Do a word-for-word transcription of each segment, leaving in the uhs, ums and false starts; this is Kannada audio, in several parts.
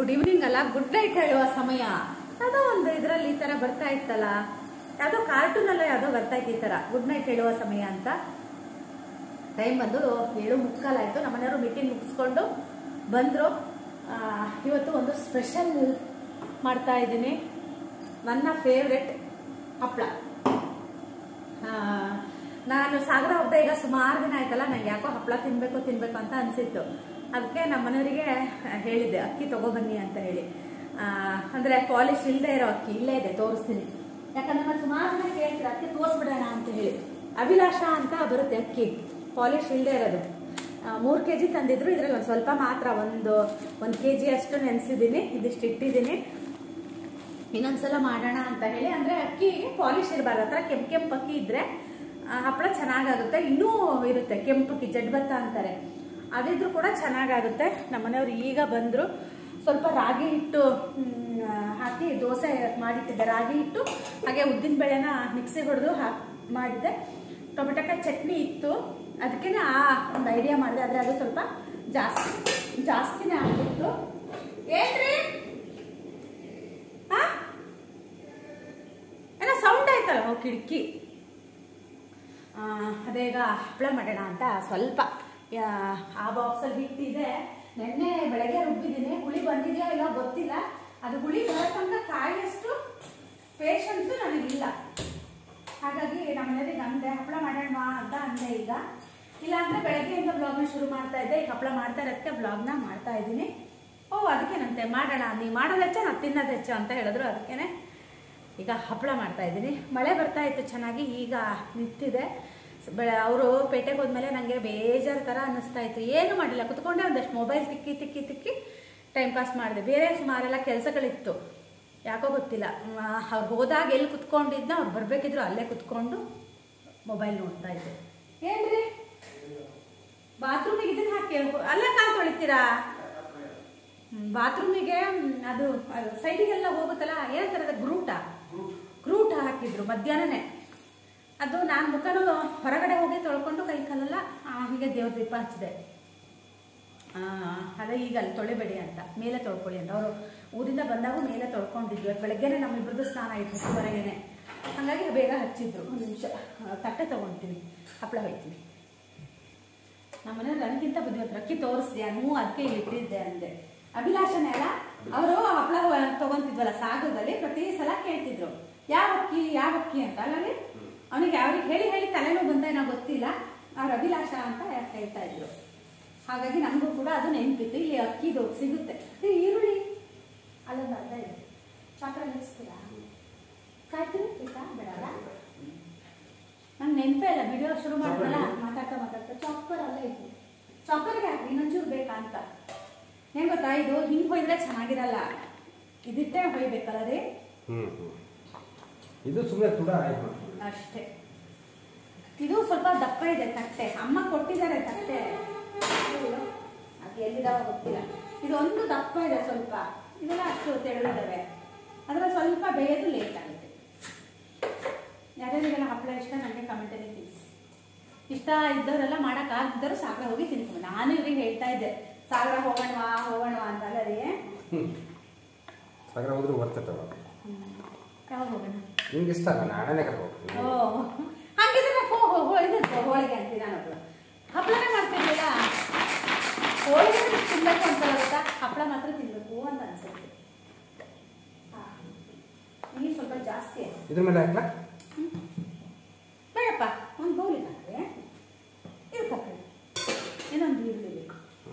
ಗುಡ್ ಈವ್ನಿಂಗ್ ಅಲ್ಲ, ಗುಡ್ ನೈಟ್ ಹೇಳುವ ಸಮಯ. ಯಾವುದೋ ಒಂದು ಇದರಲ್ಲಿ ಈ ತರ ಬರ್ತಾ ಇತ್ತಲ್ಲ, ಯಾವುದೋ ಕಾರ್ಟೂನ್ ಅಲ್ಲ ಯಾವುದೋ ಬರ್ತಾ ಇತ್ತು ಈ ತರ ಗುಡ್ ನೈಟ್ ಹೇಳುವ ಸಮಯ ಅಂತ. ಟೈಮ್ ಬಂದು ಏಳು ಮುಕ್ಕಾಲಾಯ್ತು. ನಮ್ಮನೆಯವರು ಮೀಟಿಂಗ್ ಮುಗಿಸ್ಕೊಂಡು ಬಂದರು. ಇವತ್ತು ಒಂದು ಸ್ಪೆಷಲ್ ಮಾಡ್ತಾ ಇದ್ದೀನಿ, ನನ್ನ ಫೇವ್ರೆಟ್ ಹಪ್ಪಳ. ನಾನು ಸಾಗರ ಹೋಗ್ದೆ ಈಗ ಸುಮಾರು ದಿನ ಆಯ್ತಲ್ಲ, ನಂಗೆ ಯಾಕೋ ಹಪ್ಪಳ ತಿನ್ಬೇಕು ತಿನ್ಬೇಕು ಅಂತ ಅನಿಸಿತ್ತು. ಅದಕ್ಕೆ ನಮ್ಮ ಮನೆಯವರಿಗೆ ಹೇಳಿದ್ದೆ ಅಕ್ಕಿ ತಗೊಬನ್ನಿ ಅಂತ ಹೇಳಿ. ಅಂದರೆ ಪಾಲಿಶ್ ಇಲ್ಲದೆ ಇರೋ ಅಕ್ಕಿ ಇಲ್ಲೇ ಇದೆ, ತೋರಿಸ್ತೀನಿ. ಯಾಕಂದ್ರೆ ನಾನು ಸುಮಾರು ಜನ ಕೇಳ್ತೀರ ಅಕ್ಕಿ ತೋರಿಸ್ಬಿಡೋಣ ಅಂತ ಹೇಳಿ. ಅಭಿಲಾಷ ಅಂತ ಬರುತ್ತೆ ಅಕ್ಕಿ, ಪಾಲಿಶ್ ಇಲ್ಲದೆ ಇರೋದು. ಮೂರು ಕೆ ಜಿ ತಂದಿದ್ರು, ಇದ್ರಲ್ಲಿ ಒಂದು ಸ್ವಲ್ಪ ಮಾತ್ರ ಒಂದು ಒಂದು ಕೆ ಜಿ ಅಷ್ಟು ನೆನೆಸಿದ್ದೀನಿ, ಇದಿಷ್ಟು ಇಟ್ಟಿದ್ದೀನಿ. ಇನ್ನೊಂದ್ಸಲ ಮಾಡೋಣ ಅಂತ ಹೇಳಿ. ಅಂದರೆ ಅಕ್ಕಿ ಪಾಲಿಶ್ ಇರಬಾರ್ದು, ಹತ್ರ ಕೆಂಪು ಕೆಂಪು ಅಕ್ಕಿ ಇದ್ರೆ ಹಪ್ಪಳ ಚೆನ್ನಾಗಾಗುತ್ತೆ. ಇನ್ನೂ ಇರುತ್ತೆ ಕೆಂಪು ಅಕ್ಕಿ, ಜಡ್ಬತ್ತ ಅಂತಾರೆ, ಅದಿದ್ರು ಕೂಡ ಚೆನ್ನಾಗಾಗುತ್ತೆ. ನಮ್ಮನೆಯವ್ರು ಈಗ ಬಂದರು. ಸ್ವಲ್ಪ ರಾಗಿ ಹಿಟ್ಟು ಹಾಕಿ ದೋಸೆ ಮಾಡಿಟ್ಟಿದ್ದೆ, ರಾಗಿ ಹಿಟ್ಟು ಹಾಗೆ ಉದ್ದಿನ ಬೇಳೆನ ಮಿಕ್ಸಿ ಹೊಡೆದು ಹಾಕಿ ಮಾಡಿದ್ದೆ. ಟೊಮೆಟೊಕಾಯಿ ಚಟ್ನಿ ಇತ್ತು, ಅದಕ್ಕೆ ಆ ಒಂದು ಐಡಿಯಾ ಮಾಡಿದೆ. ಆದರೆ ಅದು ಸ್ವಲ್ಪ ಜಾಸ್ತಿ ಜಾಸ್ತಿನೇ ಆಗ್ಬಿಟ್ಟು. ಏನ್ರಿ ಹಾ ಏನೋ ಸೌಂಡ್ ಆಯ್ತಲ್ಲ, ಹೋಗಿ ಕಿಟಕಿ. ಅದೇ ಈಗ ಹಪ್ಪಳ ಮಾಡೋಣ ಅಂತ ಸ್ವಲ್ಪ ಆ ಬಾಕ್ಸಲ್ಲಿ ಹಿಟ್ಟಿದೆ. ನೆನ್ನೆ ಬೆಳಗ್ಗೆ ರುಬ್ಬಿದ್ದೀನಿ, ಹುಳಿ ಬಂದಿದೆಯೋ ಇಲ್ಲ ಗೊತ್ತಿಲ್ಲ. ಅದು ಹುಳಿ ಬರೋತಂಕ ಕಾಯಿಯಷ್ಟು ಪೇಷನ್ಸು ನನಗಿಲ್ಲ. ಹಾಗಾಗಿ ನಮ್ಮ ಮನೆಯವ್ರಿಗೆ ಅಂದೆ ಹಪ್ಪಳ ಮಾಡೋಣ ಅಂತ ಅಂದೆ. ಈಗ ಇಲ್ಲಾಂದರೆ ಬೆಳಗ್ಗೆಯಿಂದ ಬ್ಲಾಗ್ನ ಶುರು ಮಾಡ್ತಾ ಇದ್ದೆ, ಈಗ ಹಪ್ಪಳ ಮಾಡ್ತಾ ಇರೋದಕ್ಕೆ ಬ್ಲಾಗ್ನ ಮಾಡ್ತಾ ಇದ್ದೀನಿ. ಓ ಅದಕ್ಕೇನಂತೆ ಮಾಡೋಣ, ನೀವು ಮಾಡೋದು ಹೆಚ್ಚ ನಾವು ತಿನ್ನೋದು ಹೆಚ್ಚು ಅಂತ ಹೇಳಿದ್ರು. ಅದಕ್ಕೇನೆ ಈಗ ಹಪ್ಪಳ ಮಾಡ್ತಾ ಇದ್ದೀನಿ. ಮಳೆ ಬರ್ತಾ ಇತ್ತು ಚೆನ್ನಾಗಿ, ಈಗ ನಿಂತಿದೆ. ಬೆಳೆ ಅವರು ಪೇಟೆಗೆ ಹೋದ್ಮೇಲೆ ನನಗೆ ಬೇಜಾರು ಥರ ಅನ್ನಿಸ್ತಾ ಇತ್ತು. ಏನು ಮಾಡಿಲ್ಲ, ಕುತ್ಕೊಂಡೆ ಒಂದಷ್ಟು ಮೊಬೈಲ್ ತಿಕ್ಕಿ ತಿಕ್ಕಿ ತಿಕ್ಕಿ ಟೈಮ್ ಪಾಸ್ ಮಾಡಿದೆ. ಬೇರೆ ಸುಮಾರೆಲ್ಲ ಕೆಲಸಗಳಿತ್ತು, ಯಾಕೋ ಗೊತ್ತಿಲ್ಲ. ಅವ್ರು ಹೋದಾಗ ಎಲ್ಲಿ ಕುತ್ಕೊಂಡಿದ್ನ, ಅವ್ರು ಬರಬೇಕಿದ್ರು ಅಲ್ಲೇ ಕುತ್ಕೊಂಡು ಮೊಬೈಲ್ ನೋಡ್ತಾ ಇದ್ದೆ. ಏನ್ರಿ ಬಾತ್ರೂಮಿಗೆ ಇದನ್ನ ಹಾಕಿ ಅಲ್ಲೇ ಕಾಲು ತೊಳಿತೀರಾ? ಬಾತ್ರೂಮಿಗೆ ಅದು ಸೈಡಿಗೆಲ್ಲ ಹೋಗುತ್ತಲ್ಲ, ಏನಂತಾರೆ ಗ್ರೂಟ ಗ್ರೂಟ ಹಾಕಿದ್ರು ಮಧ್ಯಾಹ್ನನೇ. ಅದು ನಾನು ಮುಖನೂ ಹೊರಗಡೆ ಹೋಗಿ ತೊಳ್ಕೊಂಡು ಕೈ ಕಾಲೆಲ್ಲ ಹೀಗೆ ದೇವ್ರ ದೀಪ ಹಚ್ಚಿದೆ. ಅದೇ ಈಗ ಅಲ್ಲಿ ತೊಳೆಬೇಡಿ ಅಂತ, ಮೇಲೆ ತೊಳ್ಕೊಳ್ಳಿ ಅಂತ. ಅವರು ಊರಿಂದ ಬಂದಾಗ ಮೇಲೆ ತೊಳ್ಕೊಂಡಿದ್ವಿ. ಬೆಳಗ್ಗೆನೆ ನಮ್ಮಿಬ್ಬರದ್ದು ಸ್ನಾನ ಆಯಿತು ಹತ್ತುವರೆಗೇನೆ, ಹಾಗಾಗಿ ಬೇಗ ಹಚ್ಚಿದ್ರು. ಒಂದು ನಿಮಿಷ ತಟ್ಟೆ ತೊಗೊಳ್ತೀನಿ, ಹಪ್ಪಳ ಹೋಯ್ತೀನಿ. ನಮ್ಮನೆ ನನಗಿಂತ ಬುದ್ಧಿವಂತರು. ಅಕ್ಕಿ ತೋರಿಸ್ದೆ, ಹ್ಞೂ ಅದಕ್ಕೆ ಇಟ್ಟಿದ್ದೆ ಅಂದೆ. ಅಭಿಲಾಷನೇ ಅಲ್ಲ, ಅವರು ಹಪ್ಪಳ ತೊಗೊತಿದ್ವಲ್ಲ ಸಾಗರದಲ್ಲಿ, ಪ್ರತಿ ಸಲ ಕೇಳ್ತಿದ್ರು ಯಾವ ಅಕ್ಕಿ ಯಾವ ಅಕ್ಕಿ ಅಂತ. ಅಲ್ಲಲ್ಲಿ ಅವನಿಗೆ ಅವ್ರಿಗೆ ಹೇಳಿ ಹೇಳಿ ತಲೆನೋವು ಬಂದ ಏನೋ ಗೊತ್ತಿಲ್ಲ, ಅವ್ರ ಅಭಿಲಾಷ ಅಂತ ಹೇಳ್ತಾ ಇದ್ರು. ಹಾಗಾಗಿ ನಮಗೂ ಕೂಡ ಅದು ನೆನಪಿತ್ತು. ಇಲ್ಲಿ ಅಕ್ಕಿದು ಸಿಗುತ್ತೆ. ಈರುಳ್ಳಿ ಅಲ್ಲೊಂದು ಅರ್ಧ ಇದೆ, ಚಾಕ್ರ ನೆನೆಸ್ತೀರಾ? ಕಾಯ್ತೀನಿ ಆಯ್ತಾ? ಬೇಡಲ್ಲ, ನಂಗೆ ನೆನಪೇ ಇಲ್ಲ. ವಿಡಿಯೋ ಶುರು ಮಾಡಿದ್ರಲ್ಲ ಮಾತಾಡ್ತಾ ಮಾತಾಡ್ತಾ ಚಾಪರ್ ಅಲ್ಲ ಇತ್ತು, ಚಾಪರ್ಗೆ ಹಾಕಿ ಇನ್ನೊಂಚೂರು ಬೇಕಾ ಅಂತ. ಹೆಂಗೆ ಗೊತ್ತಾ, ಇದು ಹಿಂಗೆ ಹೊಯ್ದ್ರೆ ಚೆನ್ನಾಗಿರಲ್ಲ, ಇದಿಟ್ಟೆ ಹೊಯ್ಬೇಕಲ್ಲ ರೀ. ಇದು ಸುಮ್ಮನೆ ತುಡ ಅಷ್ಟೇ. ಇದು ಸ್ವಲ್ಪ ದಪ್ಪ ಇದೆ ತಟ್ಟೆ, ಅಮ್ಮ ಕೊಟ್ಟಿದ್ದಾರೆ ತಟ್ಟೆ, ಅದು ಎಲ್ಲಿದಾವ ಗೊತ್ತಿಲ್ಲ. ಇದು ಒಂದು ದಪ್ಪ ಇದೆ ಸ್ವಲ್ಪ, ಇದೆಲ್ಲ ಅಷ್ಟು ತೆಳ್ಳಗಿದ್ದಾವೆ. ಅದರ ಸ್ವಲ್ಪ ಬೇಯೋದು ಲೇಟ್ ಆಗುತ್ತೆ. ಯಾರ್ಯಾರಿಗೆಲ್ಲ ಹಪ್ಪಳ ಇಷ್ಟ ನನಗೆ ಕಮೆಂಟಲ್ಲಿ ತಿಳಿಸಿ. ಇಷ್ಟ ಇದ್ದವರೆಲ್ಲ ಮಾಡೋಕ್ಕಾಗ್ದಿದ್ದರು ಸಾಗರ ಹೋಗಿ ತಿನ್ಕೊಂಡು. ನಾನು ಇವ್ರಿಗೆ ಹೇಳ್ತಾ ಇದ್ದೆ ಸಾಗರ ಹೋಗೋಣವಾ ಹೋಗೋಣವಾ ಅಂತ. ಅಲ್ಲ ರೀ, ಸಾಗರ ಹೋದ್ರೆ ಬರ್ತೈತವ. ಯಾವಾಗ ಹೋಗೋಣ? ನಿಮ್ಗೆ ಇಷ್ಟ ಅಲ್ಲ, ನಾನೇ ಕರ್ಕೊಂಡು ಹೋಗ್ತೀನಿ. ಓ ಹಾಗಿದ್ರೆ ಹೋ ಹೋ ಹೋ ಇದು ಹೋಳಿಗೆ ಅಂತೀನಿ ನಾನೊಬ್ಳು. ಹಪ್ಪಳನೇ ಮಾಡ್ತಿರ್ಲಿಲ್ಲ, ಹೋಳಿಗೆ ತಿನ್ಬೇಕು ಅನ್ಸಲ್ಲ ಗೊತ್ತಾ, ಹಪ್ಪಳ ಮಾತ್ರ ತಿನ್ಬೇಕು ಅಂತ ಅನ್ಸುತ್ತೆ. ಈಗ ಸ್ವಲ್ಪ ಜಾಸ್ತಿ ಆಯ್ತು. ಇದ್ರ ಮೇಲೆ ಹಾಕ್ಲಾ? ಬೇಡಪ್ಪ, ಒಂದು ಬೌಲಿಗೆ ಹಾಕ್ರೆ ಇದು ಹಾಕಿ, ಇನ್ನೊಂದು ಈರುಳ್ಳಿ ಬೇಕು.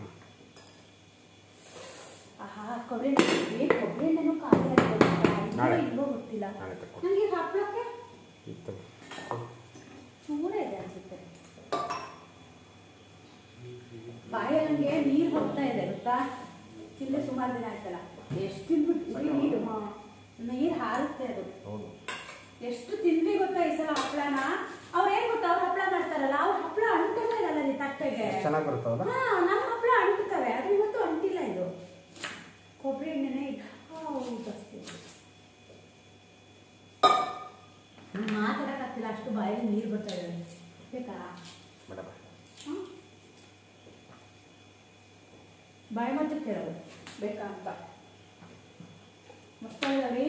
ಆಹಾ, ಕೊಬ್ಬರಿ ಎಣ್ಣೆ ಕೊಬ್ಬರಿ ಎಣ್ಣೆನೂ ಖಾಲಿ ಆಗಿ ಇಲ್ಲೋ ಗೊತ್ತಿಲ್ಲ ನನಗೆ. ಹಪ್ಪಳಕ್ಕೆ ಚೂರೇ ಇದೆ ಅನ್ಸುತ್ತೆ. ಬಾಯಲ್ಲಿ ನನಗೆ ನೀರು ಹೋಗ್ತಾ ಇದೆ ಗೊತ್ತಾ, ತಿಂದೆ ಸುಮಾರು ದಿನ ಆಯ್ತಲ್ಲ. ಎಷ್ಟು ತಿಂದ್ಬಿಟ್ಟು ನೀರು ನೀರು ಹಾರುತ್ತೆ ಅದು. ಎಷ್ಟು ತಿಂದ್ವಿ ಗೊತ್ತಾ ಈ ಸಲ ಹಪ್ಪಳನ. ಅವ್ರು ಏನ್ ಗೊತ್ತಾ, ಅವ್ರು ಹಪ್ಪಳ ಮಾಡ್ತಾರಲ್ಲ, ಅವ್ರ ಹಪ್ಪಳ ಅಂಟದೇ ಇರಲ್ಲ ರೀ ತಟ್ಟೆಗೆ. ಚೆನ್ನಾಗಿ ಬರುತ್ತಲ್ಲ. ಹಾ, ನಮ್ಮ ಹಪ್ಪಳ ಅಂಟುತ್ತವೆ, ಅದು ಇವತ್ತು ಅಂಟಿಲ್ಲ. ಇದು ಕೊಬ್ಬರಿ ಎಣ್ಣೆನೇ ಜಾಸ್ತಿ ಮಾತಾಡಕ್ಕಾಗ್ತಿಲ್ಲ, ಅಷ್ಟು ಬಾಯಲ್ಲಿ ನೀರು ಬರ್ತಾ ಇದೆ. ಬೇಕಾ? ಬಾಯಿ ಮಾತು ಕೇಳೋದು ಬೇಕಾ ಅಂತ. ಮಸ್ತ್ ರೀ.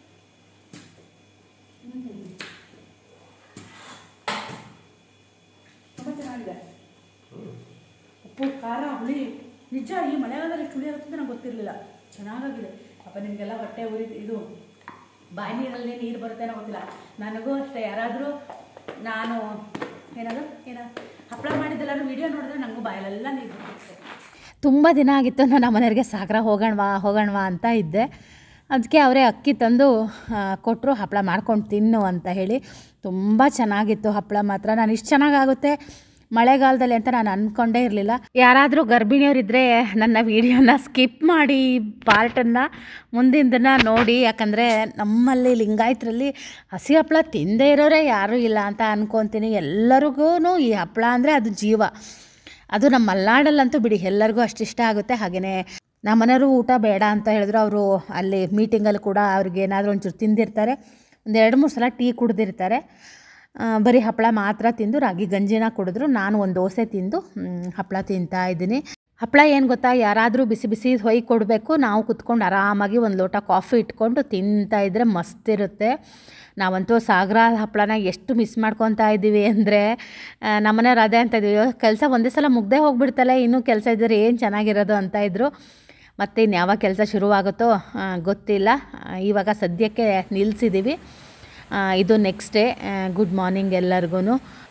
ತುಂಬ ಚೆನ್ನಾಗಿದೆ. ಉಪ್ಪು ಖಾರ ಹುಳಿ ನಿಜ ಈ ಮಳೆಗಾಲದಲ್ಲಿ ಹುಳಿ ಆಗುತ್ತೆ ಅಂತ ನಂಗೆ ಗೊತ್ತಿರಲಿಲ್ಲ. ಚೆನ್ನಾಗಾಗಿದೆ. ಅಪ್ಪ ನಿಮಗೆಲ್ಲ ಹೊಟ್ಟೆ ಉರಿ ಇದು ಬಾಯಿ ನೀರಲ್ಲಿ ನೀರು ಬರುತ್ತೆ ಅನ್ನೋ ಗೊತ್ತಿಲ್ಲ. ನನಗೂ ಅಷ್ಟೇ ಯಾರಾದರೂ ನಾನು ಏನಾದರೂ ಏನ ಹಪ್ಪಳ ಮಾಡಿದ್ದೆಲ್ಲರೂ ವೀಡಿಯೋ ನೋಡಿದ್ರೆ ನನಗೂ ಬಾಯಲ್ಲೆಲ್ಲ ನೀರು ಬರುತ್ತೆ. ತುಂಬ ದಿನ ಆಗಿತ್ತು ನಾನು ನಮ್ಮ ಮನೆಯವ್ರಿಗೆ ಸಾಗರ ಹೋಗೋಣವಾ ಹೋಗೋಣವಾ ಅಂತ ಇದ್ದೆ. ಅದಕ್ಕೆ ಅವರೇ ಅಕ್ಕಿ ತಂದು ಕೊಟ್ಟರು, ಹಪ್ಪಳ ಮಾಡ್ಕೊಂಡು ತಿನ್ನು ಅಂತ ಹೇಳಿ. ತುಂಬ ಚೆನ್ನಾಗಿತ್ತು ಹಪ್ಪಳ ಮಾತ್ರ. ನಾನು ಇಷ್ಟು ಚೆನ್ನಾಗಾಗುತ್ತೆ ಮಳೆಗಾಲದಲ್ಲಿ ಅಂತ ನಾನು ಅಂದ್ಕೊಂಡೇ ಇರಲಿಲ್ಲ. ಯಾರಾದರೂ ಗರ್ಭಿಣಿಯವರಿದ್ದರೆ ನನ್ನ ವೀಡಿಯೋನ ಸ್ಕಿಪ್ ಮಾಡಿ ಪಾರ್ಟನ್ನು ಮುಂದಿನ ನೋಡಿ. ಯಾಕಂದರೆ ನಮ್ಮಲ್ಲಿ ಲಿಂಗಾಯತರಲ್ಲಿ ಹಸಿ ಹಪ್ಪಳ ತಿಂದೇ ಇರೋರೇ ಯಾರೂ ಇಲ್ಲ ಅಂತ ಅಂದ್ಕೊತೀನಿ. ಎಲ್ಲರಿಗೂ ಈ ಹಪ್ಪಳ ಅಂದರೆ ಅದು ಜೀವ. ಅದು ನಮ್ಮ ಮಲೆನಾಡಲ್ಲಂತೂ ಬಿಡಿ ಎಲ್ಲರಿಗೂ ಅಷ್ಟಿಷ್ಟ ಆಗುತ್ತೆ. ಹಾಗೆಯೇ ನಮ್ಮ ಮನೆಯವರು ಊಟ ಬೇಡ ಅಂತ ಹೇಳಿದ್ರು. ಅವರು ಅಲ್ಲಿ ಮೀಟಿಂಗಲ್ಲಿ ಕೂಡ ಅವ್ರಿಗೆ ಏನಾದರೂ ಒಂಚೂರು ತಿಂದಿರ್ತಾರೆ, ಒಂದು ಎರಡು ಮೂರು ಸಲ ಟೀ ಕುಡ್ದಿರ್ತಾರೆ. ಬರೀ ಹಪ್ಪಳ ಮಾತ್ರ ತಿಂದು ರಾಗಿ ಗಂಜಿನ ಕುಡಿದ್ರು. ನಾನು ಒಂದು ದೋಸೆ ತಿಂದು ಹಪ್ಪಳ ತಿಂತಾ ಇದ್ದೀನಿ. ಹಪ್ಪಳ ಏನು ಗೊತ್ತಾ, ಯಾರಾದರೂ ಬಿಸಿ ಬಿಸಿ ಹೊಯ್ ಕೊಡಬೇಕು, ನಾವು ಕುತ್ಕೊಂಡು ಆರಾಮಾಗಿ ಒಂದು ಲೋಟ ಕಾಫಿ ಇಟ್ಕೊಂಡು ತಿಂತಾ ಇದ್ದರೆ ಮಸ್ತಿರುತ್ತೆ. ನಾವಂತೂ ಸಾಗರ ಹಪ್ಪಳನ ಎಷ್ಟು ಮಿಸ್ ಮಾಡ್ಕೊತಾ ಇದ್ದೀವಿ ಅಂದರೆ ನಮ್ಮನೆಯವ್ರು ಅದೇ ಅಂತ ಇದ್ದೀವಿ, ಕೆಲಸ ಒಂದೇ ಸಲ ಮುಗ್ದೇ ಹೋಗ್ಬಿಡ್ತಲ್ಲ, ಇನ್ನೂ ಕೆಲಸ ಇದ್ದರೆ ಏನು ಚೆನ್ನಾಗಿರೋದು ಅಂತ ಇದ್ದರು. ಮತ್ತು ಇನ್ನು ಯಾವಾಗ ಕೆಲಸ ಶುರುವಾಗುತ್ತೋ ಗೊತ್ತಿಲ್ಲ. ಇವಾಗ ಸದ್ಯಕ್ಕೆ ನಿಲ್ಲಿಸಿದ್ದೀವಿ. ಇದು ನೆಕ್ಸ್ಟ್ ಡೇ. ಗುಡ್ ಮಾರ್ನಿಂಗ್ ಎಲ್ಲರಿಗೂ.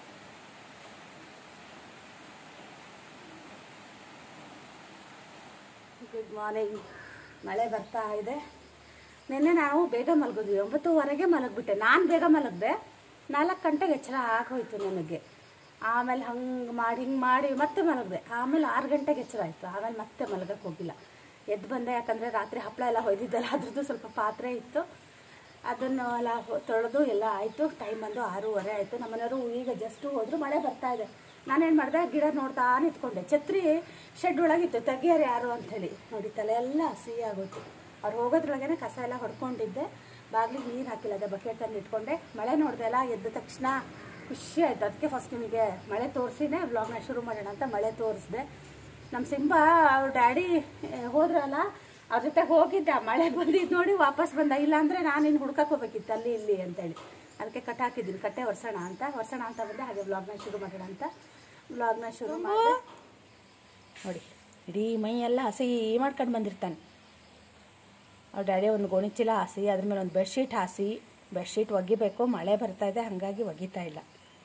Good morning. ಮಳೆ ಬರ್ತಾ ಇದೆ. ನಿನ್ನೆ ನಾವು ಬೇಗ ಮಲಗಿದ್ವಿ, ಒಂಬತ್ತುವರೆಗೆ ಮಲಗಿಬಿಟ್ಟೆ. ನಾನು ಬೇಗ ಮಲಗಿದೆ, ನಾಲ್ಕು ಗಂಟೆಗೆ ಎಚ್ಚರ ಆಗೋಯ್ತು ನನಗೆ. ಆಮೇಲೆ ಹಂಗೆ ಮಾಡಿ ಹಿಂಗೆ ಮಾಡಿ ಮತ್ತೆ ಮಲಗಿದೆ. ಆಮೇಲೆ ಆರು ಗಂಟೆಗೆ ಎಚ್ಚರ ಆಯಿತು. ಆಮೇಲೆ ಮತ್ತೆ ಮಲಗಕ್ಕೆ ಹೋಗಿಲ್ಲ, ಎದ್ದು ಬಂದೆ. ಯಾಕಂದರೆ ರಾತ್ರಿ ಹಪ್ಪಳ ಎಲ್ಲ ಹೊಯ್ದಿದ್ದಲ್ಲ, ಅದ್ರದ್ದು ಸ್ವಲ್ಪ ಪಾತ್ರೆ ಇತ್ತು, ಅದನ್ನು ಎಲ್ಲ ತೊಳೆದು ಎಲ್ಲ ಆಯಿತು. ಟೈಮ್ ಬಂದು ಆರೂವರೆ ಆಯಿತು. ನಮ್ಮನೆಯವರು ಈಗ ಜಸ್ಟು ಹೋದ್ರು, ಮಳೆ ಬರ್ತಾ ಇದೆ. ನಾನೇನು ಮಾಡಿದೆ, ಗಿಡ ನೋಡ್ತಾ ನಿಂತ್ಕೊಂಡೆ. ಛತ್ರಿ ಶೆಡ್ ಒಳಗಿತ್ತು, ತೆಗಿಯಾರು ಯಾರು ಅಂಥೇಳಿ ನೋಡಿ, ತಲೆ ಎಲ್ಲ ಹಸಿ ಆಗೋಯ್ತು. ಅವ್ರು ಹೋಗೋದ್ರೊಳಗೇ ಕಸ ಎಲ್ಲ ಹೊಡ್ಕೊಂಡಿದ್ದೆ. ಬಾಗಿಲಿಗೆ ನೀರು ಹಾಕಿಲ್ಲ, ಅದೇ ಬಕೆಟ್ ತಂದು ಇಟ್ಕೊಂಡೆ. ಮಳೆ ನೋಡಿದೆ ಅಲ್ಲ, ಎದ್ದ ತಕ್ಷಣ ಖುಷಿ ಆಯಿತು. ಅದಕ್ಕೆ ಫಸ್ಟ್ ನಿಮಗೆ ಮಳೆ ತೋರಿಸಿನೇ ವ್ಲಾಗ್ನ ಶುರು ಮಾಡೋಣ ಅಂತ ಮಳೆ ತೋರಿಸಿದೆ. ನಮ್ಮ ಸಿಂಬಾ ಅವ್ರ ಡ್ಯಾಡಿ ಹೋದ್ರಲ್ಲ, ಅವ್ರ ಜೊತೆ ಹೋಗಿದ್ದೆ. ಮಳೆ ಬಂದಿದ್ದು ನೋಡಿ ವಾಪಸ್ ಬಂದ. ಇಲ್ಲಾಂದರೆ ನಾನು ಇನ್ನು ಹುಡ್ಕಕ್ಕೆ ಹೋಗ್ಬೇಕಿತ್ತು ಅಲ್ಲಿ ಇಲ್ಲಿ ಅಂತೇಳಿ. ಅದಕ್ಕೆ ಕಟ್ ಹಾಕಿದ್ದೀನಿ, ಕಟ್ಟೆ ಒರೆಸೋಣ ಅಂತ ಒರೆಸೋಣ ಅಂತ ಬಂದೆ. ಹಾಗೆ ವ್ಲಾಗ್ನ ಶುರು ಮಾಡೋಣ ಅಂತ ವ್ಲಾಗ್ನ ಶುರು ಮಾಡಿ ನೋಡಿ, ಇಡೀ ಮೈ ಎಲ್ಲ ಹಸಿ ಮಾಡ್ಕೊಂಡು ಬಂದಿರ್ತಾನೆ. ಅವ್ರ ಡ್ಯಾಡಿ ಒಂದು ಗೋಣಿ ಚೀಲ ಹಾಸಿ, ಅದ್ರ ಮೇಲೆ ಒಂದು ಬೆಡ್ಶೀಟ್ ಹಾಸಿ, ಬೆಡ್ಶೀಟ್ ಒಗಿಬೇಕು. ಮಳೆ ಬರ್ತಾ ಇದೆ, ಹಾಗಾಗಿ ಒಗಿತಾ ಇಲ್ಲ.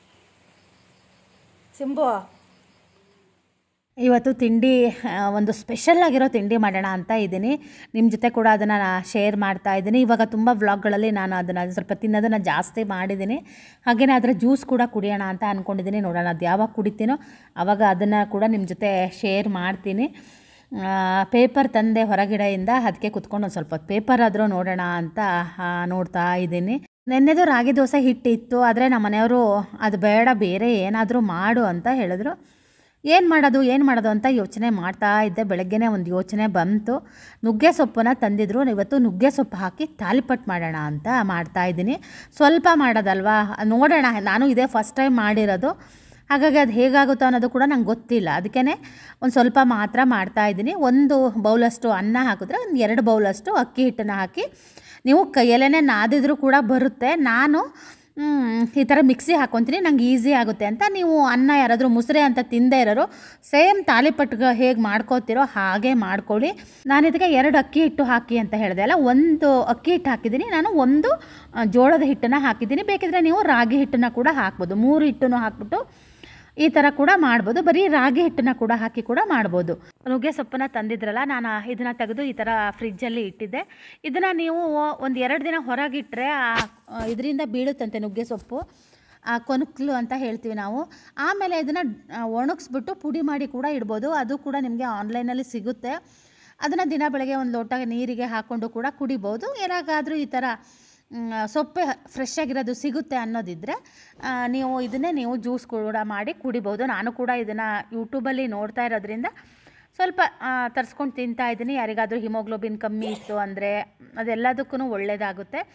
ಸಿಂಬು ಇವತ್ತು ತಿಂಡಿ ಒಂದು ಸ್ಪೆಷಲ್ ಆಗಿರೋ ತಿಂಡಿ ಮಾಡೋಣ ಅಂತ ಇದ್ದೀನಿ. ನಿಮ್ಮ ಜೊತೆ ಕೂಡ ಅದನ್ನು ಶೇರ್ ಮಾಡ್ತಾ ಇದ್ದೀನಿ. ಇವಾಗ ತುಂಬ ವ್ಲಾಗ್ಗಳಲ್ಲಿ ನಾನು ಅದನ್ನು ಸ್ವಲ್ಪ ತಿನ್ನೋದನ್ನು ಜಾಸ್ತಿ ಮಾಡಿದ್ದೀನಿ. ಹಾಗೆಯೇ ಅದರ ಜ್ಯೂಸ್ ಕೂಡ ಕುಡಿಯೋಣ ಅಂತ ಅಂದ್ಕೊಂಡಿದ್ದೀನಿ. ನೋಡೋಣ ಅದು ಯಾವಾಗ ಕುಡಿತೀನೋ ಆವಾಗ ಅದನ್ನು ಕೂಡ ನಿಮ್ಮ ಜೊತೆ ಶೇರ್ ಮಾಡ್ತೀನಿ. ಪೇಪರ್ ತಂದೆ ಹೊರಗಡೆಯಿಂದ, ಅದಕ್ಕೆ ಕುತ್ಕೊಂಡು ಒಂದು ಸ್ವಲ್ಪ ಪೇಪರ್ ಆದರೂ ನೋಡೋಣ ಅಂತ ನೋಡ್ತಾ ಇದ್ದೀನಿ. ನೆನ್ನೆದು ರಾಗಿ ದೋಸೆ ಹಿಟ್ಟಿತ್ತು, ಆದರೆ ನಮ್ಮ ಮನೆಯವರು ಅದು ಬೇಡ, ಬೇರೆ ಏನಾದರೂ ಮಾಡು ಅಂತ ಹೇಳಿದ್ರು. ಏನು ಮಾಡೋದು ಏನು ಮಾಡೋದು ಅಂತ ಯೋಚನೆ ಮಾಡ್ತಾ ಇದ್ದೆ. ಬೆಳಗ್ಗೆನೇ ಒಂದು ಯೋಚನೆ ಬಂತು. ನುಗ್ಗೆ ಸೊಪ್ಪನ್ನು ತಂದಿದ್ರು, ಇವತ್ತು ನುಗ್ಗೆ ಸೊಪ್ಪು ಹಾಕಿ ತಾಲಿಪಟ್ಟು ಮಾಡೋಣ ಅಂತ ಮಾಡ್ತಾಯಿದ್ದೀನಿ. ಸ್ವಲ್ಪ ಮಾಡೋದಲ್ವಾ, ನೋಡೋಣ. ನಾನು ಇದೇ ಫಸ್ಟ್ ಟೈಮ್ ಮಾಡಿರೋದು, ಹಾಗಾಗಿ ಅದು ಹೇಗಾಗುತ್ತೋ ಅನ್ನೋದು ಕೂಡ ನಂಗೆ ಗೊತ್ತಿಲ್ಲ. ಅದಕ್ಕೇ ಒಂದು ಸ್ವಲ್ಪ ಮಾತ್ರ ಮಾಡ್ತಾಯಿದ್ದೀನಿ. ಒಂದು ಬೌಲಷ್ಟು ಅನ್ನ ಹಾಕಿದ್ರೆ ಒಂದು ಎರಡು ಬೌಲಷ್ಟು ಅಕ್ಕಿ ಹಿಟ್ಟನ್ನು ಹಾಕಿ, ನೀವು ಕೈಯಲ್ಲೇ ನಾದಿದ್ರೂ ಕೂಡ ಬರುತ್ತೆ. ನಾನು ಈ ಥರ ಮಿಕ್ಸಿ ಹಾಕ್ಕೊತೀನಿ, ನಂಗೆ ಈಸಿ ಆಗುತ್ತೆ ಅಂತ. ನೀವು ಅನ್ನ ಯಾರಾದರೂ ಮುಸ್ರೆ ಅಂತ ತಿಂದೇ ಇರೋರು ಸೇಮ್ ತಾಲಿಪಟ್ಟಿಗೆ ಹೇಗೆ ಮಾಡ್ಕೋತಿರೋ ಹಾಗೆ ಮಾಡ್ಕೊಳ್ಳಿ. ನಾನು ಇದಕ್ಕೆ ಎರಡು ಅಕ್ಕಿ ಹಿಟ್ಟು ಹಾಕಿ ಅಂತ ಹೇಳಿದೆ ಅಲ್ಲ, ಒಂದು ಅಕ್ಕಿ ಹಿಟ್ಟು ಹಾಕಿದ್ದೀನಿ ನಾನು, ಒಂದು ಜೋಳದ ಹಿಟ್ಟನ್ನು ಹಾಕಿದ್ದೀನಿ. ಬೇಕಿದ್ರೆ ನೀವು ರಾಗಿ ಹಿಟ್ಟನ್ನು ಕೂಡ ಹಾಕ್ಬೋದು. ಮೂರು ಹಿಟ್ಟನ್ನು ಹಾಕ್ಬಿಟ್ಟು ಈ ಥರ ಕೂಡ ಮಾಡ್ಬೋದು. ಬರೀ ರಾಗಿ ಹಿಟ್ಟನ್ನು ಕೂಡ ಹಾಕಿ ಕೂಡ ಮಾಡ್ಬೋದು. ನುಗ್ಗೆ ಸೊಪ್ಪನ್ನು ತಂದಿದ್ರಲ್ಲ, ನಾನು ಇದನ್ನು ತೆಗೆದು ಈ ಥರ ಫ್ರಿಜ್ಜಲ್ಲಿ ಇಟ್ಟಿದ್ದೆ. ಇದನ್ನು ನೀವು ಒಂದು ಎರಡು ದಿನ ಹೊರಗಿಟ್ಟರೆ ಇದರಿಂದ ಬೀಳುತ್ತಂತೆ ನುಗ್ಗೆ ಸೊಪ್ಪು, ಕೊನುಕ್ಲು ಅಂತ ಹೇಳ್ತೀವಿ ನಾವು. ಆಮೇಲೆ ಇದನ್ನು ಒಣಗಿಸ್ಬಿಟ್ಟು ಪುಡಿ ಮಾಡಿ ಕೂಡ ಇಡ್ಬೋದು. ಅದು ಕೂಡ ನಿಮಗೆ ಆನ್ಲೈನಲ್ಲಿ ಸಿಗುತ್ತೆ. ಅದನ್ನು ದಿನ ಬೆಳಗ್ಗೆ ಒಂದು ಲೋಟ ನೀರಿಗೆ ಹಾಕ್ಕೊಂಡು ಕೂಡ ಕುಡಿಬೋದು. ಯಾರಿಗಾದರೂ ಈ ಥರ ಸೊಪ್ಪೆ ಫ್ರೆಶ್ ಆಗಿರೋದು ಸಿಗುತ್ತೆ ಅನ್ನೋದಿದ್ದರೆ ನೀವು ಇದನ್ನೇ ನೀವು ಜ್ಯೂಸ್ ಕೂಡ ಮಾಡಿ ಕುಡಿಬೋದು. ನಾನು ಕೂಡ ಇದನ್ನು ಯೂಟ್ಯೂಬಲ್ಲಿ ನೋಡ್ತಾ ಇರೋದ್ರಿಂದ ಸ್ವಲ್ಪ ತರಿಸ್ಕೊಂಡು ತಿಂತಾ ಇದ್ದೀನಿ. ಯಾರಿಗಾದರೂ ಹಿಮೋಗ್ಲೋಬಿನ್ ಕಮ್ಮಿ ಇತ್ತು ಅಂದರೆ ಅದೆಲ್ಲದಕ್ಕೂ ಒಳ್ಳೆಯದಾಗುತ್ತೆ.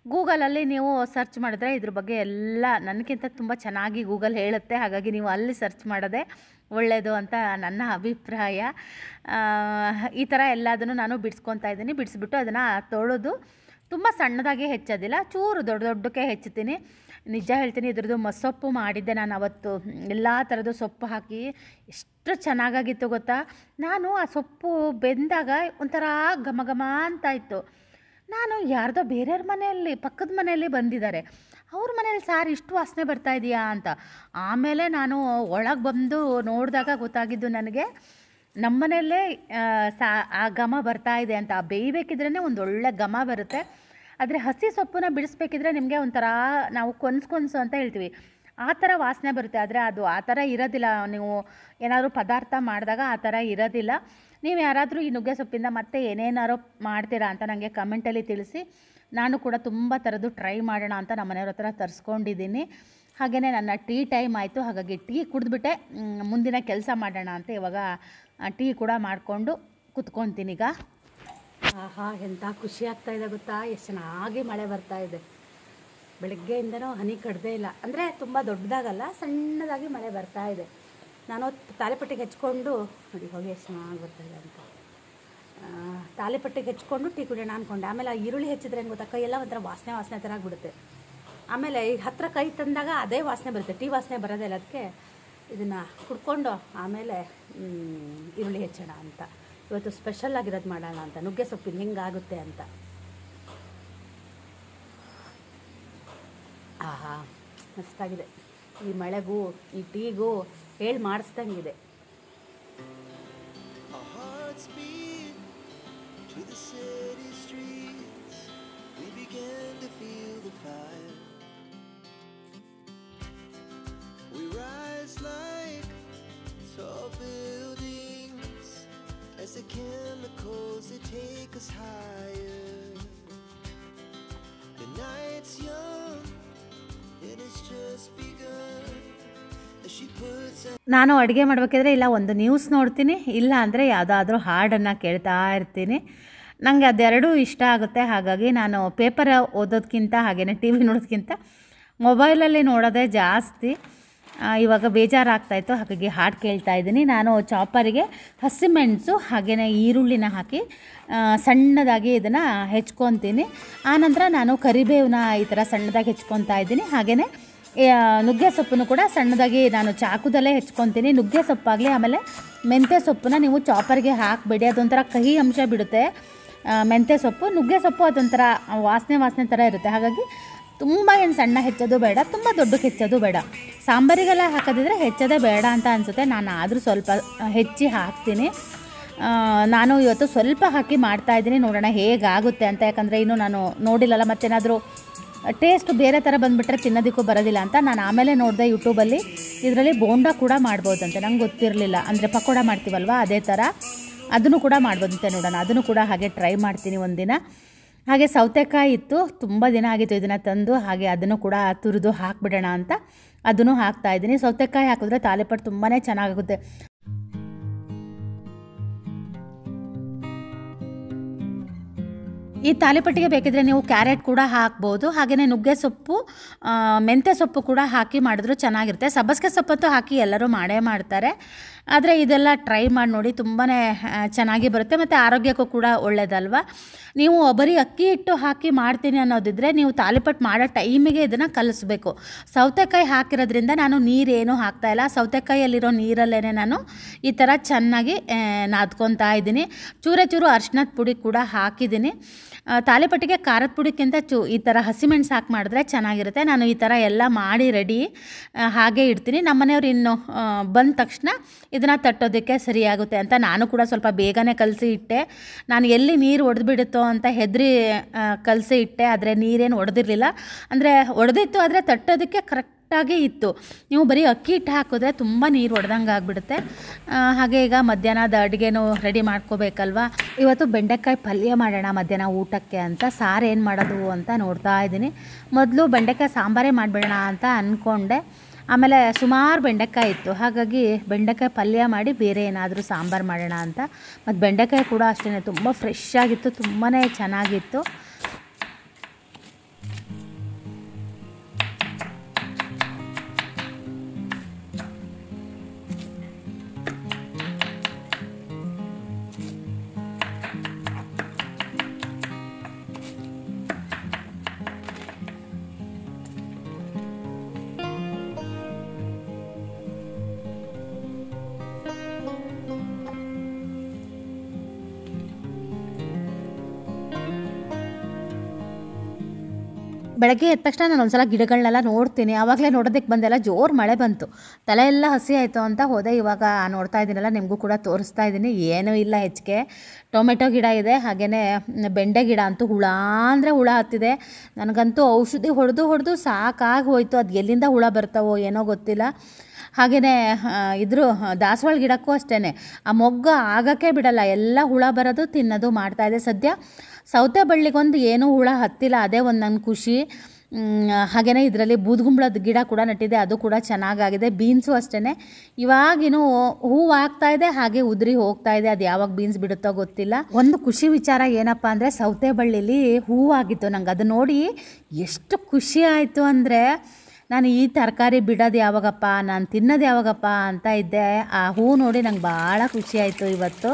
ಗೂಗಲಲ್ಲಿ ನೀವು ಸರ್ಚ್ ಮಾಡಿದ್ರೆ ಇದ್ರ ಬಗ್ಗೆ ಎಲ್ಲ ನನಗಿಂತ ತುಂಬ ಚೆನ್ನಾಗಿ ಗೂಗಲ್ ಹೇಳುತ್ತೆ. ಹಾಗಾಗಿ ನೀವು ಅಲ್ಲಿ ಸರ್ಚ್ ಮಾಡೋದೇ ಒಳ್ಳೆಯದು ಅಂತ ನನ್ನ ಅಭಿಪ್ರಾಯ. ಈ ಥರ ಎಲ್ಲದನ್ನು ನಾನು ಬಿಡಿಸ್ಕೊತಾ ಇದ್ದೀನಿ. ಬಿಡಿಸ್ಬಿಟ್ಟು ಅದನ್ನು ತೊಳೆದು ತುಂಬ ಸಣ್ಣದಾಗಿ ಹೆಚ್ಚೋದಿಲ್ಲ, ಚೂರು ದೊಡ್ಡ ದೊಡ್ಡಕ್ಕೆ ಹೆಚ್ಚುತ್ತೀನಿ. ನಿಜ ಹೇಳ್ತೀನಿ, ಇದ್ರದ್ದು ಮಸೊಪ್ಪು ಮಾಡಿದ್ದೆ ನಾನು ಅವತ್ತು. ಎಲ್ಲ ಥರದ್ದು ಸೊಪ್ಪು ಹಾಕಿ ಎಷ್ಟು ಚೆನ್ನಾಗಾಗಿತ್ತು ಗೊತ್ತಾ. ನಾನು ಆ ಸೊಪ್ಪು ಬೆಂದಾಗ ಒಂಥರ ಘಮ ಘಮ ಅಂತ ಇತ್ತು. ನಾನು ಯಾರ್ದೋ ಬೇರೆಯವ್ರ ಮನೆಯಲ್ಲಿ, ಪಕ್ಕದ ಮನೆಯಲ್ಲಿ ಬಂದಿದ್ದಾರೆ, ಅವ್ರ ಮನೇಲಿ ಸಾರು ಇಷ್ಟು ವಾಸನೆ ಬರ್ತಾ ಇದೆಯಾ ಅಂತ. ಆಮೇಲೆ ನಾನು ಒಳಗೆ ಬಂದು ನೋಡಿದಾಗ ಗೊತ್ತಾಗಿದ್ದು ನನಗೆ ನಮ್ಮ ಮನೆಯಲ್ಲೇ ಸಾ ಆ ಘಮ ಬರ್ತಾ ಇದೆ ಅಂತ. ಬೇಯಬೇಕಿದ್ರೇ ಒಂದು ಒಳ್ಳೆ ಘಮ ಬರುತ್ತೆ. ಆದರೆ ಹಸಿ ಸೊಪ್ಪನ್ನ ಬಿಡಿಸ್ಬೇಕಿದ್ರೆ ನಿಮಗೆ ಒಂಥರ ನಾವು ಕೊನ್ಸು ಕೊನ್ಸು ಅಂತ ಹೇಳ್ತೀವಿ, ಆ ಥರ ವಾಸನೆ ಬರುತ್ತೆ. ಆದರೆ ಅದು ಆ ಥರ ಇರೋದಿಲ್ಲ. ನೀವು ಏನಾದರೂ ಪದಾರ್ಥ ಮಾಡಿದಾಗ ಆ ಥರ ಇರೋದಿಲ್ಲ. ನೀವು ಯಾರಾದರೂ ಈ ನುಗ್ಗೆ ಸೊಪ್ಪಿಂದ ಮತ್ತೆ ಏನೇನಾರು ಮಾಡ್ತೀರಾ ಅಂತ ನನಗೆ ಕಮೆಂಟಲ್ಲಿ ತಿಳಿಸಿ. ನಾನು ಕೂಡ ತುಂಬ ಥರದ್ದು ಟ್ರೈ ಮಾಡೋಣ ಅಂತ ನಮ್ಮ ಮನೆಯವ್ರ ಹತ್ರ ತರಿಸ್ಕೊಂಡಿದ್ದೀನಿ. ಹಾಗೆಯೇ ನನ್ನ ಟೀ ಟೈಮ್ ಆಯಿತು. ಹಾಗಾಗಿ ಟೀ ಕುಡಿದ್ಬಿಟ್ಟೆ ಮುಂದಿನ ಕೆಲಸ ಮಾಡೋಣ ಅಂತ ಇವಾಗ ಟೀ ಕೂಡ ಮಾಡಿಕೊಂಡು ಕುತ್ಕೊತೀನಿ ಈಗ. ಆಹಾ, ಎಂಥ ಖುಷಿ ಆಗ್ತಾಯಿದೆ ಗೊತ್ತಾ. ಎಷ್ಟು ಚೆನ್ನಾಗಿ ಮಳೆ ಬರ್ತಾ ಇದೆ. ಬೆಳಗ್ಗೆಯಿಂದನೂ ಹನಿ ಕಡ್ದೇ ಇಲ್ಲ. ಅಂದರೆ ತುಂಬ ದೊಡ್ಡದಾಗಲ್ಲ, ಸಣ್ಣದಾಗಿ ಮಳೆ ಬರ್ತಾ ಇದೆ. ನಾನು ತಾಲಿಪಟ್ಟಿಗೆ ಹೆಚ್ಕೊಂಡು ನೋಡಿ, ಹೋಗಿ ಎಷ್ಟು ಚೆನ್ನಾಗಿ ಬರ್ತಾಯಿದೆ ಅಂತ. ತಾಲಿಪಟ್ಟಿಗೆ ಹೆಚ್ಕೊಂಡು ಟೀ ಕುಡಿಯೋಣ ಅಂದ್ಕೊಂಡೆ. ಆಮೇಲೆ ಆ ಈರುಳ್ಳಿ ಹೆಚ್ಚಿದ್ರೆ ಏನು ಗೊತ್ತಾ, ಕೈಯೆಲ್ಲ ಒಂಥರ ವಾಸನೆ ವಾಸನೆ ಥರ ಆಗಿಬಿಡುತ್ತೆ. ಆಮೇಲೆ ಈಗ ಹತ್ತಿರ ಕೈ ತಂದಾಗ ಅದೇ ವಾಸನೆ ಬರುತ್ತೆ, ಟೀ ವಾಸನೆ ಬರೋದೇ ಇಲ್ಲ. ಅದಕ್ಕೆ ಇದನ್ನು ಕುಡ್ಕೊಂಡು ಆಮೇಲೆ ಈರುಳ್ಳಿ ಹೆಚ್ಚೋಣ ಅಂತ. ಇವತ್ತು ಸ್ಪೆಷಲ್ ಆಗಿರೋದು ಮಾಡೋಣ ಅಂತ, ನುಗ್ಗೆ ಸೊಪ್ಪಿನ ಹೆಂಗಾಗುತ್ತೆ ಅಂತ. ಆಹಾ, ಮಸ್ತಾಗಿದೆ. ಈ ಮಳೆಗೂ ಈ ಟೀಗೂ ಹೇಳಿ ಮಾಡಿಸ್ದಂಗಿದೆ. As the chemicals that take us higher. The night's young and it's just begun. As she puts ನಾನು ಅಡುಗೆ ಮಾಡಬೇಕಿದ್ರೆ ಇಲ್ಲ ಒಂದು ನ್ಯೂಸ್ ನೋಡ್ತೀನಿ, ಇಲ್ಲ ಅಂದರೆ ಯಾವುದಾದ್ರೂ ಹಾಡನ್ನು ಕೇಳ್ತಾ ಇರ್ತೀನಿ. ನನಗೆ ಅದೆರಡೂ ಇಷ್ಟ ಆಗುತ್ತೆ. ಹಾಗಾಗಿ ನಾನು ಪೇಪರ್ ಓದೋದಕ್ಕಿಂತ ಹಾಗೆಯೇ ಟಿ ವಿ ನೋಡೋದಕ್ಕಿಂತ ಮೊಬೈಲಲ್ಲಿ ನೋಡೋದೇ ಜಾಸ್ತಿ. ಇವಾಗ ಬೇಜಾರಾಗ್ತಾಯಿತ್ತು, ಹಾಗಾಗಿ ಹಾಡು ಕೇಳ್ತಾ ಇದ್ದೀನಿ. ನಾನು ಚಾಪರಿಗೆ ಹಸಿಮೆಣಸು ಹಾಗೆಯೇ ಈರುಳ್ಳಿನ ಹಾಕಿ ಸಣ್ಣದಾಗಿ ಇದನ್ನು ಹೆಚ್ಕೊತೀನಿ. ಆನಂತರ ನಾನು ಕರಿಬೇವನ್ನ ಈ ಥರ ಸಣ್ಣದಾಗಿ ಹೆಚ್ಕೊತಾ ಇದ್ದೀನಿ. ಹಾಗೆಯೇ ನುಗ್ಗೆ ಸೊಪ್ಪನ್ನು ಕೂಡ ಸಣ್ಣದಾಗಿ ನಾನು ಚಾಕುದಲ್ಲೇ ಹೆಚ್ಕೊತೀನಿ. ನುಗ್ಗೆ ಸೊಪ್ಪಾಗಲಿ ಆಮೇಲೆ ಮೆಂತ್ಯ ಸೊಪ್ಪನ್ನ ನೀವು ಚಾಪರ್ಗೆ ಹಾಕಬೇಡಿ, ಅದೊಂಥರ ಕಹಿ ಅಂಶ ಬಿಡುತ್ತೆ ಮೆಂತ್ಯ ಸೊಪ್ಪು. ನುಗ್ಗೆ ಸೊಪ್ಪು ಅದೊಂಥರ ವಾಸನೆ ವಾಸನೆ ಥರ ಇರುತ್ತೆ. ಹಾಗಾಗಿ ತುಂಬ ಏನು ಸಣ್ಣ ಹೆಚ್ಚೋದು ಬೇಡ, ತುಂಬ ದೊಡ್ಡಕ್ಕೆ ಹೆಚ್ಚೋದು ಬೇಡ. ಸಾಂಬಾರಿಗೆಲ್ಲ ಹಾಕೋದಿದ್ರೆ ಹೆಚ್ಚೋದೇ ಬೇಡ ಅಂತ ಅನಿಸುತ್ತೆ. ನಾನು ಆದರೂ ಸ್ವಲ್ಪ ಹೆಚ್ಚಿ ಹಾಕ್ತೀನಿ. ನಾನು ಇವತ್ತು ಸ್ವಲ್ಪ ಹಾಕಿ ಮಾಡ್ತಾಯಿದ್ದೀನಿ, ನೋಡೋಣ ಹೇಗಾಗುತ್ತೆ ಅಂತ. ಯಾಕಂದರೆ ಇನ್ನೂ ನಾನು ನೋಡಿಲ್ಲಲ್ಲ, ಮತ್ತೇನಾದರೂ ಟೇಸ್ಟ್ ಬೇರೆ ಥರ ಬಂದುಬಿಟ್ರೆ ತಿನ್ನೋದಕ್ಕೂ ಬರೋದಿಲ್ಲ ಅಂತ ನಾನು ಆಮೇಲೆ ನೋಡಿದೆ ಯೂಟ್ಯೂಬಲ್ಲಿ. ಇದರಲ್ಲಿ ಬೋಂಡ ಕೂಡ ಮಾಡ್ಬೋದಂತೆ, ನಂಗೆ ಗೊತ್ತಿರಲಿಲ್ಲ. ಅಂದರೆ ಪಕೋಡ ಮಾಡ್ತೀವಲ್ವ ಅದೇ ಥರ ಅದನ್ನು ಕೂಡ ಮಾಡ್ಬೋದಂತೆ. ನೋಡೋಣ, ಅದನ್ನು ಕೂಡ ಹಾಗೆ ಟ್ರೈ ಮಾಡ್ತೀನಿ ಒಂದಿನ. ಹಾಗೆ ಸೌತೆಕಾಯಿ ಇತ್ತು, ತುಂಬ ದಿನ ಆಗಿತ್ತು ಇದನ್ನು ತಂದು. ಹಾಗೆ ಅದನ್ನು ಕೂಡ ತುರಿದು ಹಾಕಿಬಿಡೋಣ ಅಂತ ಅದನ್ನು ಹಾಕ್ತಾಯಿದ್ದೀನಿ. ಸೌತೆಕಾಯಿ ಹಾಕಿದ್ರೆ ತಾಲಿಪಟ್ಟು ತುಂಬಾ ಚೆನ್ನಾಗುತ್ತೆ. ಈ ತಾಲಿಪಟ್ಟಿಗೆ ಬೇಕಿದ್ರೆ ನೀವು ಕ್ಯಾರೆಟ್ ಕೂಡ ಹಾಕ್ಬೋದು. ಹಾಗೆಯೇ ನುಗ್ಗೆ ಸೊಪ್ಪು, ಮೆಂತ್ಯ ಸೊಪ್ಪು ಕೂಡ ಹಾಕಿ ಮಾಡಿದ್ರು ಚೆನ್ನಾಗಿರುತ್ತೆ. ಸಬ್ಬಸಿಗೆ ಸೊಪ್ಪಂತೂ ಹಾಕಿ ಎಲ್ಲರೂ ಮಾಡೇ ಮಾಡ್ತಾರೆ. ಆದರೆ ಇದೆಲ್ಲ ಟ್ರೈ ಮಾಡಿ ನೋಡಿ, ತುಂಬಾ ಚೆನ್ನಾಗಿ ಬರುತ್ತೆ ಮತ್ತು ಆರೋಗ್ಯಕ್ಕೂ ಕೂಡ ಒಳ್ಳೆಯದಲ್ವ. ನೀವು ಬರೀ ಅಕ್ಕಿ ಹಿಟ್ಟು ಹಾಕಿ ಮಾಡ್ತೀನಿ ಅನ್ನೋದಿದ್ರೆ ನೀವು ತಾಲಿಪಟ್ಟು ಮಾಡೋ ಟೈಮಿಗೆ ಇದನ್ನು ಕಲಿಸ್ಬೇಕು. ಸೌತೆಕಾಯಿ ಹಾಕಿರೋದ್ರಿಂದ ನಾನು ನೀರೇನು ಹಾಕ್ತಾಯಿಲ್ಲ, ಸೌತೆಕಾಯಿಯಲ್ಲಿರೋ ನೀರಲ್ಲೇ ನಾನು ಈ ಥರ ಚೆನ್ನಾಗಿ ನಾದ್ಕೊತಾ ಇದ್ದೀನಿ. ಚೂರೇ ಚೂರು ಅರಿಶಿನದ ಪುಡಿ ಕೂಡ ಹಾಕಿದ್ದೀನಿ. ತಾಲಿಪಟ್ಟಿಗೆ ಖಾರದ ಪುಡಿಕ್ಕಿಂತ ಚೂ ಈ ಥರ ಹಸಿಮೆಣಸು ಹಾಕಿ ಮಾಡಿದ್ರೆ ಚೆನ್ನಾಗಿರುತ್ತೆ. ನಾನು ಈ ಥರ ಎಲ್ಲ ಮಾಡಿ ರೆಡಿ ಹಾಗೆ ಇಡ್ತೀನಿ. ನಮ್ಮ ಮನೆಯವ್ರು ಇನ್ನು ಬಂದ ತಕ್ಷಣ ಇದನ್ನು ತಟ್ಟೋದಕ್ಕೆ ಸರಿಯಾಗುತ್ತೆ ಅಂತ ನಾನು ಕೂಡ ಸ್ವಲ್ಪ ಬೇಗನೆ ಕಲಸಿ ಇಟ್ಟೆ. ನಾನು ಎಲ್ಲಿ ನೀರು ಒಡೆದ್ಬಿಡುತ್ತೋ ಅಂತ ಹೆದರಿ ಕಲಸಿ ಇಟ್ಟೆ. ಆದರೆ ನೀರೇನು ಒಡೆದಿರಲಿಲ್ಲ, ಅಂದರೆ ಒಡೆದಿತ್ತು ಆದರೆ ತಟ್ಟೋದಕ್ಕೆ ಕರೆಕ್ಟಾಗಿ ಇತ್ತು. ನೀವು ಬರೀ ಅಕ್ಕಿ ಹಿಟ್ಟು ಹಾಕಿದ್ರೆ ತುಂಬ ನೀರು ಒಡೆದಂಗೆ ಆಗಿಬಿಡುತ್ತೆ. ಹಾಗೆ ಈಗ ಮಧ್ಯಾಹ್ನದ ಅಡುಗೆನೂ ರೆಡಿ ಮಾಡ್ಕೋಬೇಕಲ್ವ. ಇವತ್ತು ಬೆಂಡೆಕಾಯಿ ಪಲ್ಯ ಮಾಡೋಣ ಮಧ್ಯಾಹ್ನ ಊಟಕ್ಕೆ ಅಂತ. ಸಾರು ಏನು ಮಾಡೋದು ಅಂತ ನೋಡ್ತಾ ಇದ್ದೀನಿ. ಮೊದಲು ಬೆಂಡೆಕಾಯಿ ಸಾಂಬಾರೇ ಮಾಡಿಬಿಡೋಣ ಅಂತ ಅಂದ್ಕೊಂಡೆ. ಆಮೇಲೆ ಸುಮಾರು ಬೆಂಡೆಕಾಯಿ ಇತ್ತು, ಹಾಗಾಗಿ ಬೆಂಡೆಕಾಯಿ ಪಲ್ಯ ಮಾಡಿ ಬೇರೆ ಏನಾದರೂ ಸಾಂಬಾರು ಮಾಡೋಣ ಅಂತ. ಮತ್ತು ಬೆಂಡೆಕಾಯಿ ಕೂಡ ಅಷ್ಟೇ ತುಂಬ ಫ್ರೆಶ್ ಆಗಿತ್ತು, ತುಂಬಾ ಚೆನ್ನಾಗಿತ್ತು. ಬೆಳಗ್ಗೆ ಎದ್ದ ತಕ್ಷಣ ನಾನು ಒಂದ್ಸಲ ಗಿಡಗಳನ್ನೆಲ್ಲ ನೋಡ್ತೀನಿ. ಆವಾಗಲೇ ನೋಡೋದಕ್ಕೆ ಬಂದೆಲ್ಲ ಜೋರು ಮಳೆ ಬಂತು, ತಲೆ ಎಲ್ಲ ಹಸಿ ಆಯಿತು ಅಂತ ಹೋದೆ. ಇವಾಗ ನೋಡ್ತಾ ಇದ್ದೀನಲ್ಲ, ನಿಮಗೂ ಕೂಡ ತೋರಿಸ್ತಾ ಇದ್ದೀನಿ. ಏನೂ ಇಲ್ಲ ಹೆಚ್ಚಿಗೆ. ಟೊಮೆಟೊ ಗಿಡ ಇದೆ, ಹಾಗೆಯೇ ಬೆಂಡೆ ಗಿಡ ಅಂತೂ ಹುಳ ಅಂದರೆ ಹುಳ ಹತ್ತಿದೆ. ನನಗಂತೂ ಔಷಧಿ ಹೊಡೆದು ಹೊಡೆದು ಸಾಕಾಗಿ ಹೋಯಿತು. ಅದು ಎಲ್ಲಿಂದ ಹುಳ ಬರ್ತಾವೋ ಏನೋ ಗೊತ್ತಿಲ್ಲ. ಹಾಗೆಯೇ ಇದ್ರ ದಾಸವಾಳ ಗಿಡಕ್ಕೂ ಅಷ್ಟೇ, ಆ ಮೊಗ್ಗು ಆಗೋಕ್ಕೆ ಬಿಡಲ್ಲ, ಎಲ್ಲ ಹುಳ ಬರೋದು ತಿನ್ನೋದು ಮಾಡ್ತಾಯಿದೆ. ಸದ್ಯ ಸೌತೆ ಬಳ್ಳಿಗೊಂದು ಏನೂ ಹುಳ ಹತ್ತಿಲ್ಲ, ಅದೇ ಒಂದು ನನ್ನ ಖುಷಿ. ಹಾಗೆಯೇ ಇದರಲ್ಲಿ ಬೂದುಗುಂಬಳದ ಗಿಡ ಕೂಡ ನೆಟ್ಟಿದೆ, ಅದು ಕೂಡ ಚೆನ್ನಾಗಾಗಿದೆ. ಬೀನ್ಸು ಅಷ್ಟೇ, ಇವಾಗಿನೂ ಹೂವು ಆಗ್ತಾಯಿದೆ, ಹಾಗೆ ಉದುರಿ ಹೋಗ್ತಾ ಇದೆ. ಅದು ಯಾವಾಗ ಬೀನ್ಸ್ ಬಿಡುತ್ತೋ ಗೊತ್ತಿಲ್ಲ. ಒಂದು ಖುಷಿ ವಿಚಾರ ಏನಪ್ಪ ಅಂದರೆ, ಸೌತೆ ಬಳ್ಳಿಲಿ ಹೂವಾಗಿತ್ತು. ನಂಗೆ ಅದು ನೋಡಿ ಎಷ್ಟು ಖುಷಿ ಆಯಿತು ಅಂದರೆ, ನಾನು ಈ ತರಕಾರಿ ಬಿಡೋದು ಯಾವಾಗಪ್ಪ, ನಾನು ತಿನ್ನೋದು ಯಾವಾಗಪ್ಪ ಅಂತ ಇದ್ದೆ. ಆ ಹೂ ನೋಡಿ ನಂಗೆ ಭಾಳ ಖುಷಿ ಆಯಿತು ಇವತ್ತು.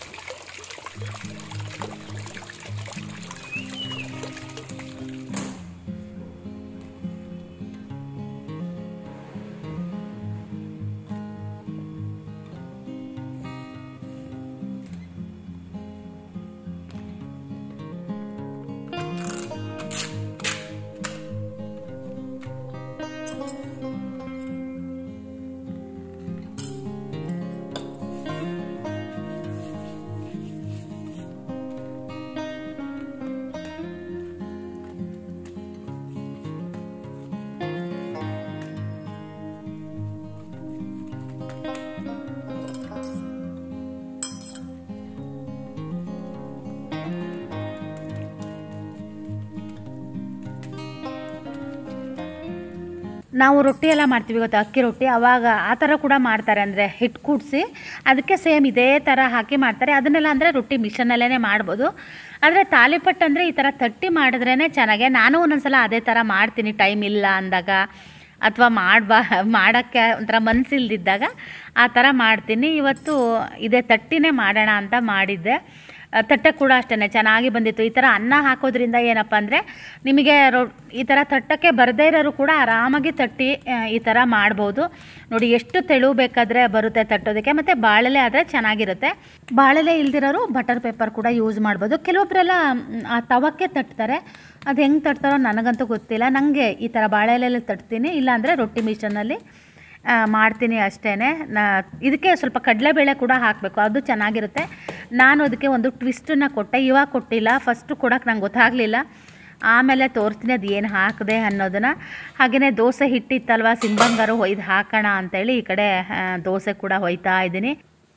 ನಾವು ರೊಟ್ಟಿ ಎಲ್ಲ ಮಾಡ್ತೀವಿ ಗೊತ್ತಾ, ಅಕ್ಕಿ ರೊಟ್ಟಿ, ಆವಾಗ ಆ ಥರ ಕೂಡ ಮಾಡ್ತಾರೆ. ಅಂದರೆ ಹಿಟ್ಟು ಕೂಡಿಸಿ ಅದಕ್ಕೆ ಸೇಮ್ ಇದೇ ಥರ ಹಾಕಿ ಮಾಡ್ತಾರೆ. ಅದನ್ನೆಲ್ಲ ಅಂದರೆ ರೊಟ್ಟಿ ಮಿಷನಲ್ಲೇ ಮಾಡ್ಬೋದು. ಆದರೆ ತಾಲಿಪಟ್ಟು ಅಂದರೆ ಈ ಥರ ತಟ್ಟಿ ಮಾಡಿದ್ರೇ ಚೆನ್ನಾಗೆ. ನಾನು ಒಂದೊಂದ್ಸಲ ಅದೇ ಥರ ಮಾಡ್ತೀನಿ, ಟೈಮ್ ಇಲ್ಲ ಅಂದಾಗ ಅಥವಾ ಮಾಡ್ಬಾ ಮಾಡೋಕ್ಕೆ ಒಂಥರ ಮನಸ್ಸಿಲ್ದಿದ್ದಾಗ ಆ ಥರ ಮಾಡ್ತೀನಿ. ಇವತ್ತು ಇದೇ ತಟ್ಟಿನೇ ಮಾಡೋಣ ಅಂತ ಮಾಡಿದ್ದೆ. ತಟ್ಟೆ ಕೂಡ ಅಷ್ಟೇ ಚೆನ್ನಾಗಿ ಬಂದಿತ್ತು. ಈ ಥರ ಅನ್ನ ಹಾಕೋದ್ರಿಂದ ಏನಪ್ಪ ಅಂದರೆ, ನಿಮಗೆ ರೊ ಈ ಥರ ತಟ್ಟಕ್ಕೆ ಬರದೇ ಇರೋರು ಕೂಡ ಆರಾಮಾಗಿ ತಟ್ಟಿ ಈ ಥರ ಮಾಡ್ಬೋದು. ನೋಡಿ ಎಷ್ಟು ತೆಳು ಬೇಕಾದರೆ ಬರುತ್ತೆ ತಟ್ಟೋದಕ್ಕೆ. ಮತ್ತು ಬಾಳೆಲೆ ಆದರೆ ಚೆನ್ನಾಗಿರುತ್ತೆ. ಬಾಳೆಲೆ ಇಲ್ದಿರೋರು ಬಟರ್ ಪೇಪರ್ ಕೂಡ ಯೂಸ್ ಮಾಡ್ಬೋದು. ಕೆಲವೊಬ್ಬರೆಲ್ಲ ಆ ತವಕ್ಕೆ ತಟ್ತಾರೆ, ಅದು ಹೆಂಗೆ ತಟ್ತಾರೋ ನನಗಂತೂ ಗೊತ್ತಿಲ್ಲ. ನನಗೆ ಈ ಥರ ಬಾಳೆಲೆಯಲ್ಲಿ ತಟ್ತೀನಿ, ಇಲ್ಲಾಂದರೆ ರೊಟ್ಟಿ ಮಿಷನಲ್ಲಿ ಮಾಡ್ತೀನಿ ಅಷ್ಟೇ. ನಾ ಇದಕ್ಕೆ ಸ್ವಲ್ಪ ಕಡಲೆಬೇಳೆ ಕೂಡ ಹಾಕಬೇಕು, ಅದು ಚೆನ್ನಾಗಿರುತ್ತೆ. ನಾನು ಅದಕ್ಕೆ ಒಂದು ಟ್ವಿಸ್ಟನ್ನು ಕೊಟ್ಟೆ, ಇವಾಗ ಕೊಟ್ಟಿಲ್ಲ. ಫಸ್ಟು ಕೊಡೋಕ್ಕೆ ನಂಗೆ ಗೊತ್ತಾಗಲಿಲ್ಲ, ಆಮೇಲೆ ತೋರಿಸ್ತೀನಿ ಅದು ಏನು ಹಾಕಿದೆ ಅನ್ನೋದನ್ನು. ಹಾಗೆಯೇ ದೋಸೆ ಹಿಟ್ಟಿತ್ತಲ್ವ, ಸಿಂಬಂಗಾರು ಹೊಯ್ದು ಹಾಕೋಣ ಅಂತೇಳಿ ಈ ಕಡೆ ದೋಸೆ ಕೂಡ ಹೊಯ್ತಾ ಇದ್ದೀನಿ.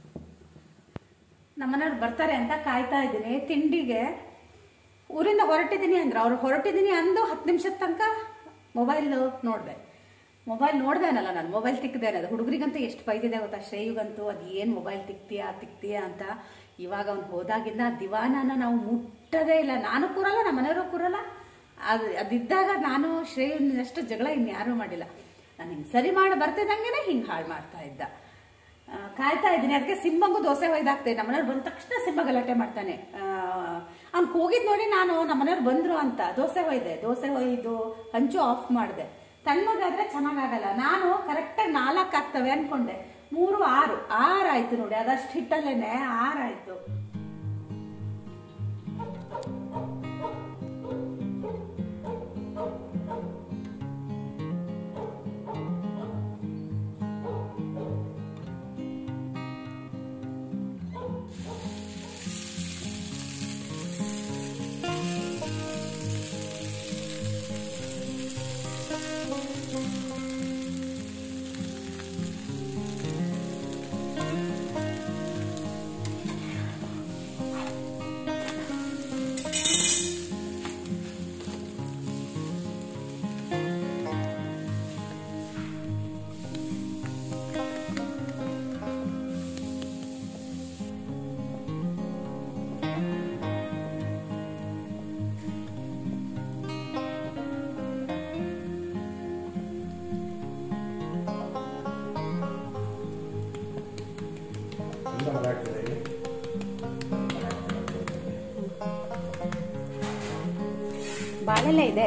ನಮ್ಮನೆಯವ್ರು ಬರ್ತಾರೆ ಅಂತ ಕಾಯ್ತಾ ಇದ್ದೀನಿ. ತಿಂಡಿಗೆ ಊರಿಂದ ಹೊರಟಿದ್ದೀನಿ ಅಂದ್ರೆ, ಅವ್ರು ಹೊರಟಿದ್ದೀನಿ ಅಂದು ಹತ್ತು ನಿಮಿಷದ ತನಕ ಮೊಬೈಲ್ ನೋಡಿದೆ. ಮೊಬೈಲ್ ನೋಡ್ದೇನಲ್ಲ ನಾನು, ಮೊಬೈಲ್ ತಿಕ್ದೇನೆ. ಅದು ಹುಡುಗರಿಗಂತೂ ಎಷ್ಟು ಬೈದಿದೆ ಗೊತ್ತಾ, ಶ್ರೇಯುಗಂತೂ ಅದು ಏನು ಮೊಬೈಲ್ ತಿಕ್ತೀಯಾ ತಿಕ್ತೀಯಾ ಅಂತ. ಇವಾಗ ಅವ್ನು ಹೋದಾಗಿಂದ ದಿವಾನನ ನಾವು ಮುಟ್ಟೋದೇ ಇಲ್ಲ. ನಾನು ಕೂರಲ್ಲ, ನಮ್ಮ ಮನೆಯವರು ಕೂರಲ್ಲ. ಅದು ಅದಿದ್ದಾಗ ನಾನು ಶ್ರೇಯನಷ್ಟು ಜಗಳ ಇನ್ಯಾರೂ ಮಾಡಿಲ್ಲ. ನಾನು ಹಿಂಗೆ ಸರಿ ಮಾಡಿ ಬರ್ತಿದ್ದಂಗೆ ಹಿಂಗೆ ಹಾಳು ಮಾಡ್ತಾ ಇದ್ದ. ಕಾಯ್ತಾ ಇದ್ದೀನಿ. ಅದಕ್ಕೆ ಸಿಂಬಂಗು ದೋಸೆ ಹೊಯ್ದಾಕ್ತೇನೆ. ನಮ್ಮನೆಯವ್ರು ಬಂದ ತಕ್ಷಣ ಸಿಂಬ ಗಲಾಟೆ ಮಾಡ್ತಾನೆ. ಅವ್ನು ಹೋಗಿದ್ದು ನೋಡಿ ನಾನು ನಮ್ಮನೆಯವ್ರು ಬಂದರು ಅಂತ ದೋಸೆ ಹೊಯ್ದೆ. ದೋಸೆ ಹೊಯ್ದು ಹಂಚು ಆಫ್ ಮಾಡಿದೆ. ತಣ್ಣಗಾದ್ರೆ ಚೆನ್ನಾಗಾಗಲ್ಲ. ನಾನು ಕರೆಕ್ಟಾಗಿ ನಾಲ್ಕು ಆಗ್ತವೆ ಅನ್ಕೊಂಡೆ, ಮೂರು ಆರು ಆರಾಯ್ತು ನೋಡಿ. ಅದಷ್ಟು ಹಿಟ್ಟಲ್ಲೇನೆ ಆರಾಯ್ತು. ಬಾಳೆಲೆ ಇದೆ.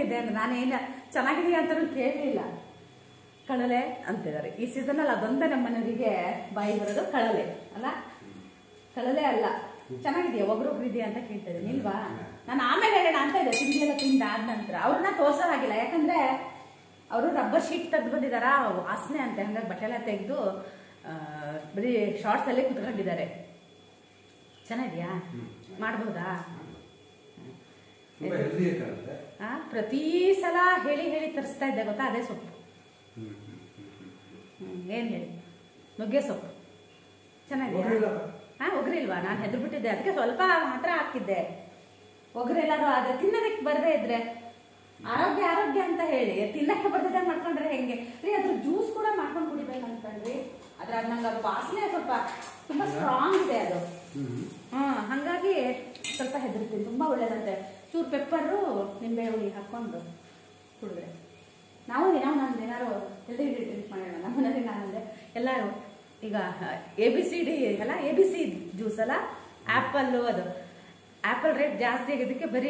ಹೇಗಿದೆ ಅಂದ್ರೆ ನಾನೇನು ಚೆನ್ನಾಗಿದೆಯಾ ಅಂತಲೂ ಕೇಳಲಿಲ್ಲ. ಕಳಲೆ ಅಂತಿದ್ದಾರೆ ಈ ಸೀಸನಲ್ಲಿ. ಅದೊಂದೇ ನಮ್ಮ ಮನೆಯವರಿಗೆ ಬಾಯಿ ಬರೋದು ಕಳಲೆ ಅಲ್ಲ, ಕಳಲೆ ಅಲ್ಲ. ಚೆನ್ನಾಗಿದೆಯಾ ಒಬ್ರೊಬ್ರು ಇದೆಯಾ ಅಂತ ಕೇಳ್ತಿದ್ದೀನಿ ಇಲ್ವಾ? ನಾನು ಆಮೇಲೆ ಹೇಳೋಣ ಅಂತ ಇದೆ ತಿಂಡಿಯೆಲ್ಲ ತಿಂದಾದ ನಂತರ. ಅವ್ರನ್ನ ತೋರ್ಸೋ ಹಾಗಿಲ್ಲ, ಯಾಕಂದ್ರೆ ಅವರು ರಬ್ಬರ್ ಶೀಟ್ ತೆಗೆದು ಬಂದಿದಾರ, ವಾಸನೆ ಅಂತೆ. ಹಂಗಾಗಿ ಬಟ್ಟೆ ಎಲ್ಲ ತೆಗೆದು ಬರೀ ಶಾರ್ಟ್ಸ್ ಅಲ್ಲೇ ಕುತ್ಕೊಂಡಿದ್ದಾರೆ. ಚೆನ್ನಾಗಿದೆಯಾ? ಮಾಡ್ಬೋದಾ? ಆ ಪ್ರತಿ ಸಲ ಹೇಳಿ ಹೇಳಿ ತರಿಸ್ತಾ ಇದ್ದೆ ಗೊತ್ತಾ, ಅದೇ ಸೊಪ್ಪು. ಹ್ಮ್ ಏನ್ ಹೇಳಿ, ನುಗ್ಗೆ ಸೊಪ್ಪು ಚೆನ್ನಾಗಿದೆಯಾ? ಹಾ ಒಗ್ರಿಲ್ವಾ? ನಾನು ಹೆದರ್ಬಿಟ್ಟಿದ್ದೆ, ಅದಕ್ಕೆ ಸ್ವಲ್ಪ ಮಾತ್ರ ಹಾಕಿದ್ದೆ. ಒಗ್ರೆಲ್ಲಾರು ಆದ್ರೆ ತಿನ್ನೋದಕ್ಕೆ ಬರದೇ ಇದ್ರೆ ಆರೋಗ್ಯ ಆರೋಗ್ಯ ಅಂತ ಹೇಳಿ ತಿನ್ನಕ್ಕೆ ಬರ್ದಿದ್ದೆ ಮಾಡ್ಕೊಂಡ್ರೆ ಹೆಂಗೆ ರೀ? ಅದ್ರ ಜ್ಯೂಸ್ ಕೂಡ ಮಾಡ್ಕೊಂಡು ಕುಡಿಬೇಕಂತಂದ್ರಿ. ಅದ್ರ ನಂಗೆ ವಾಸನೆ ಸ್ವಲ್ಪ ತುಂಬಾ ಸ್ಟ್ರಾಂಗ್ ಇದೆ ಅದು. ಹ್ಮ್ ಹಾಗಾಗಿ ಸ್ವಲ್ಪ ಹೆದರ್ತೀನಿ. ತುಂಬಾ ಒಳ್ಳೇದಂತೆ. ಚೂರು ಪೆಪ್ಪರು ನಿಂಬೆ ಹುಳಿ ಹಾಕೊಂಡು ಕುಡಿದ್ರೆ ನಾವು ದಿನ ನಾನು ಏನಾರು ಹೆಲ್ದಿ ಡ್ರಿಂಕ್ ಮಾಡೋಣ. ನಮ್ಮ ಮನೇಲಿ ನಾನಂದೆ ಎಲ್ಲರೂ ಈಗ ಎ ಬಿ ಸಿ ಡಿ ಅಲ್ಲ, ಎ ಬಿ ಸಿ ಜ್ಯೂಸ್ ಅಲ್ಲ, ಆ್ಯಪಲ್ಲು. ಅದು ಆ್ಯಪಲ್ ರೇಟ್ ಜಾಸ್ತಿ ಆಗಿದ್ದಕ್ಕೆ ಬರೀ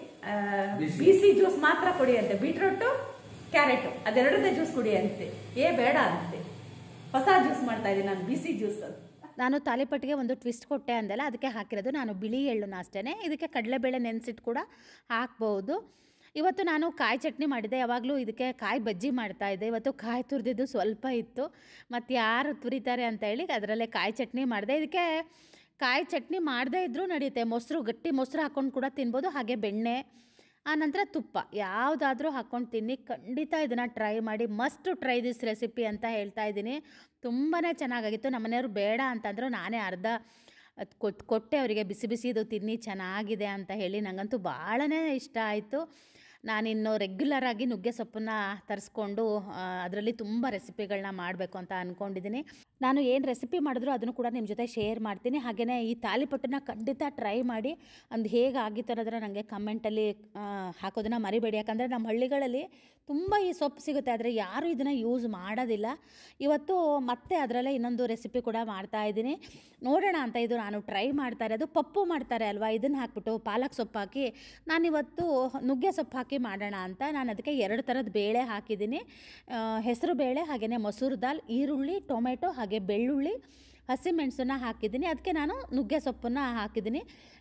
ಬಿ ಸಿ ಜ್ಯೂಸ್ ಮಾತ್ರ ಕೊಡಿ ಅಂತೆ. ಬೀಟ್ರೂಟು ಕ್ಯಾರೆಟು ಅದೆರಡದೇ ಜ್ಯೂಸ್ ಕುಡಿ ಅಂತೆ. ಏ ಬೇಡ ಅಂತೆ, ಹೊಸ ಜ್ಯೂಸ್ ಮಾಡ್ತಾ ಇದ್ದೀನಿ ನಾನು, ಬಿ ಸಿ ಜ್ಯೂಸ್ ಅಂತ. ನಾನು ತಾಲಿಪಟ್ಟಿಗೆ ಒಂದು ಟ್ವಿಸ್ಟ್ ಕೊಟ್ಟೆ ಅಂದಲ್ಲ, ಅದಕ್ಕೆ ಹಾಕಿರೋದು ನಾನು ಬಿಳಿ ಎಳ್ಳುನ ಅಷ್ಟೇ. ಇದಕ್ಕೆ ಕಡಲೆಬೇಳೆ ನೆನೆಸಿಟ್ಟು ಕೂಡ ಹಾಕ್ಬೋದು. ಇವತ್ತು ನಾನು ಕಾಯಿ ಚಟ್ನಿ ಮಾಡಿದ್ದೆ. ಯಾವಾಗಲೂ ಇದಕ್ಕೆ ಕಾಯಿ ಬಜ್ಜಿ ಮಾಡ್ತಾಯಿದ್ದೆ. ಇವತ್ತು ಕಾಯಿ ತುರಿದಿದ್ದು ಸ್ವಲ್ಪ ಇತ್ತು, ಮತ್ತು ಯಾರು ತುರಿತಾರೆ ಅಂತ ಹೇಳಿ ಅದರಲ್ಲೇ ಕಾಯಿ ಚಟ್ನಿ ಮಾಡಿದೆ. ಇದಕ್ಕೆ ಕಾಯಿ ಚಟ್ನಿ ಮಾಡದೇ ಇದ್ದರೂ ನಡೆಯುತ್ತೆ. ಮೊಸರು, ಗಟ್ಟಿ ಮೊಸರು ಹಾಕ್ಕೊಂಡು ಕೂಡ ತಿನ್ಬೋದು, ಹಾಗೆ ಬೆಣ್ಣೆ, ಆನಂತರ ತುಪ್ಪ ಯಾವುದಾದ್ರೂ ಹಾಕ್ಕೊಂಡು ತಿನ್ನಿ. ಖಂಡಿತ ಇದನ್ನು ಟ್ರೈ ಮಾಡಿ. ಮಸ್ಟ್ ಟ್ರೈ ದಿಸ್ ರೆಸಿಪಿ ಅಂತ ಹೇಳ್ತಾ ಇದ್ದೀನಿ. ತುಂಬಾ ಚೆನ್ನಾಗಾಗಿತ್ತು. ನಮ್ಮ ಮನೆಯವರು ಬೇಡ ಅಂತಂದರು, ನಾನೇ ಅರ್ಧ ಕೊಟ್ಟು ಕೊಟ್ಟೆ ಅವರಿಗೆ, ಬಿಸಿ ಬಿಸಿ ಇದು ತಿನ್ನಿ ಚೆನ್ನಾಗಿದೆ ಅಂತ ಹೇಳಿ. ನನಗಂತೂ ಭಾಳನೇ ಇಷ್ಟ ಆಯಿತು. ನಾನಿನ್ನು ರೆಗ್ಯುಲರಾಗಿ ನುಗ್ಗೆ ಸೊಪ್ಪನ್ನ ತರಿಸ್ಕೊಂಡು ಅದರಲ್ಲಿ ತುಂಬ ರೆಸಿಪಿಗಳನ್ನ ಮಾಡಬೇಕು ಅಂತ ಅಂದ್ಕೊಂಡಿದ್ದೀನಿ. ನಾನು ಏನು ರೆಸಿಪಿ ಮಾಡಿದ್ರು ಅದನ್ನು ಕೂಡ ನಿಮ್ಮ ಜೊತೆ ಶೇರ್ ಮಾಡ್ತೀನಿ. ಹಾಗೆಯೇ ಈ ತಾಲಿಪಟ್ಟನ್ನ ಖಂಡಿತ ಟ್ರೈ ಮಾಡಿ ಅಂದು ಹೇಗೆ ಆಗಿತ್ತು ಅನ್ನೋದನ್ನ ನನಗೆ ಕಮೆಂಟಲ್ಲಿ ಹಾಕೋದನ್ನು ಮರಿಬೇಡಿ. ಯಾಕಂದರೆ ನಮ್ಮ ಹಳ್ಳಿಗಳಲ್ಲಿ ತುಂಬ ಈ ಸೊಪ್ಪು ಸಿಗುತ್ತೆ, ಆದರೆ ಯಾರೂ ಇದನ್ನು ಯೂಸ್ ಮಾಡೋದಿಲ್ಲ. ಇವತ್ತು ಮತ್ತೆ ಅದರಲ್ಲೇ ಇನ್ನೊಂದು ರೆಸಿಪಿ ಕೂಡ ಮಾಡ್ತಾಯಿದ್ದೀನಿ, ನೋಡೋಣ ಅಂತ. ಇದು ನಾನು ಟ್ರೈ ಮಾಡ್ತಾ ಇರೋದು. ಪಪ್ಪು ಮಾಡ್ತಾರೆ ಅಲ್ವಾ, ಇದನ್ನು ಹಾಕ್ಬಿಟ್ಟು ಪಾಲಕ್ ಸೊಪ್ಪು ಹಾಕಿ, ನಾನಿವತ್ತು ನುಗ್ಗೆ ಸೊಪ್ಪು ಹಾಕಿ ಮಾಡೋಣ ಅಂತ ನಾನು ಅದಕ್ಕೆ ಎರಡು ಥರದ ಬೇಳೆ ಹಾಕಿದ್ದೀನಿ. ಹೆಸರು ಬೇಳೆ, ಹಾಗೆಯೇ ಮಸೂರು ದಾಲ್, ಈರುಳ್ಳಿ, ಟೊಮೆಟೊ, ಹಾಗೆ ಬೆಳ್ಳುಳ್ಳಿ, ಹಸಿಮೆಣಸನ್ನು ಹಾಕಿದ್ದೀನಿ. ಅದಕ್ಕೆ ನಾನು ನುಗ್ಗೆ ಸೊಪ್ಪನ್ನು ಹಾಕಿದ್ದೀನಿ.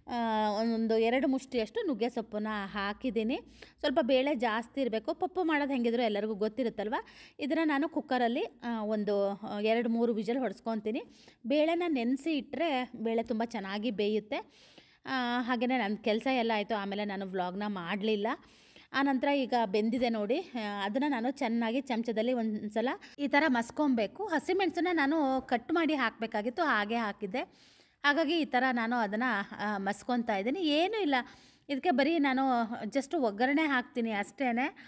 ಒಂದು ಎರಡು ಮುಷ್ಟಿಯಷ್ಟು ನುಗ್ಗೆ ಸೊಪ್ಪನ್ನು ಹಾಕಿದ್ದೀನಿ. ಸ್ವಲ್ಪ ಬೇಳೆ ಜಾಸ್ತಿ ಇರಬೇಕು. ಪಪ್ಪು ಮಾಡೋದು ಹೆಂಗಿದ್ರು ಎಲ್ಲರಿಗೂ ಗೊತ್ತಿರುತ್ತಲ್ವ. ಇದನ್ನು ನಾನು ಕುಕ್ಕರಲ್ಲಿ ಒಂದು ಎರಡು ಮೂರು ವಿಜಲ್ ಹೊಡೆಸ್ಕೊತೀನಿ. ಬೇಳೆನ ನೆನೆಸಿ ಇಟ್ಟರೆ ಬೇಳೆ ತುಂಬ ಚೆನ್ನಾಗಿ ಬೇಯುತ್ತೆ. ಹಾಗೆಯೇ ನನ್ನ ಕೆಲಸ ಎಲ್ಲ ಆಯಿತು. ಆಮೇಲೆ ನಾನು ವ್ಲಾಗ್ನ ಮಾಡಲಿಲ್ಲ. ಆನಂತರ ಈಗ ಬೆಂದಿದೆ ನೋಡಿ, ಅದನ್ನು ನಾನು ಚೆನ್ನಾಗಿ ಚಮಚದಲ್ಲಿ ಒಂದು ಸಲ ಈ ಥರ ಮಸ್ಕೊಬೇಕು. ಹಸಿಮೆಣಸನ್ನ ನಾನು ಕಟ್ ಮಾಡಿ ಹಾಕಬೇಕಾಗಿತ್ತು, ಹಾಗೆ ಹಾಕಿದ್ದೆ. ಹಾಗಾಗಿ ಈ ಥರ ನಾನು ಅದನ್ನು ಮಸ್ಕೊತಾ ಇದ್ದೀನಿ. ಏನೂ ಇಲ್ಲ, ಇದಕ್ಕೆ ಬರೀ ನಾನು ಜಸ್ಟ್ ಒಗ್ಗರಣೆ ಹಾಕ್ತೀನಿ ಅಷ್ಟೇ.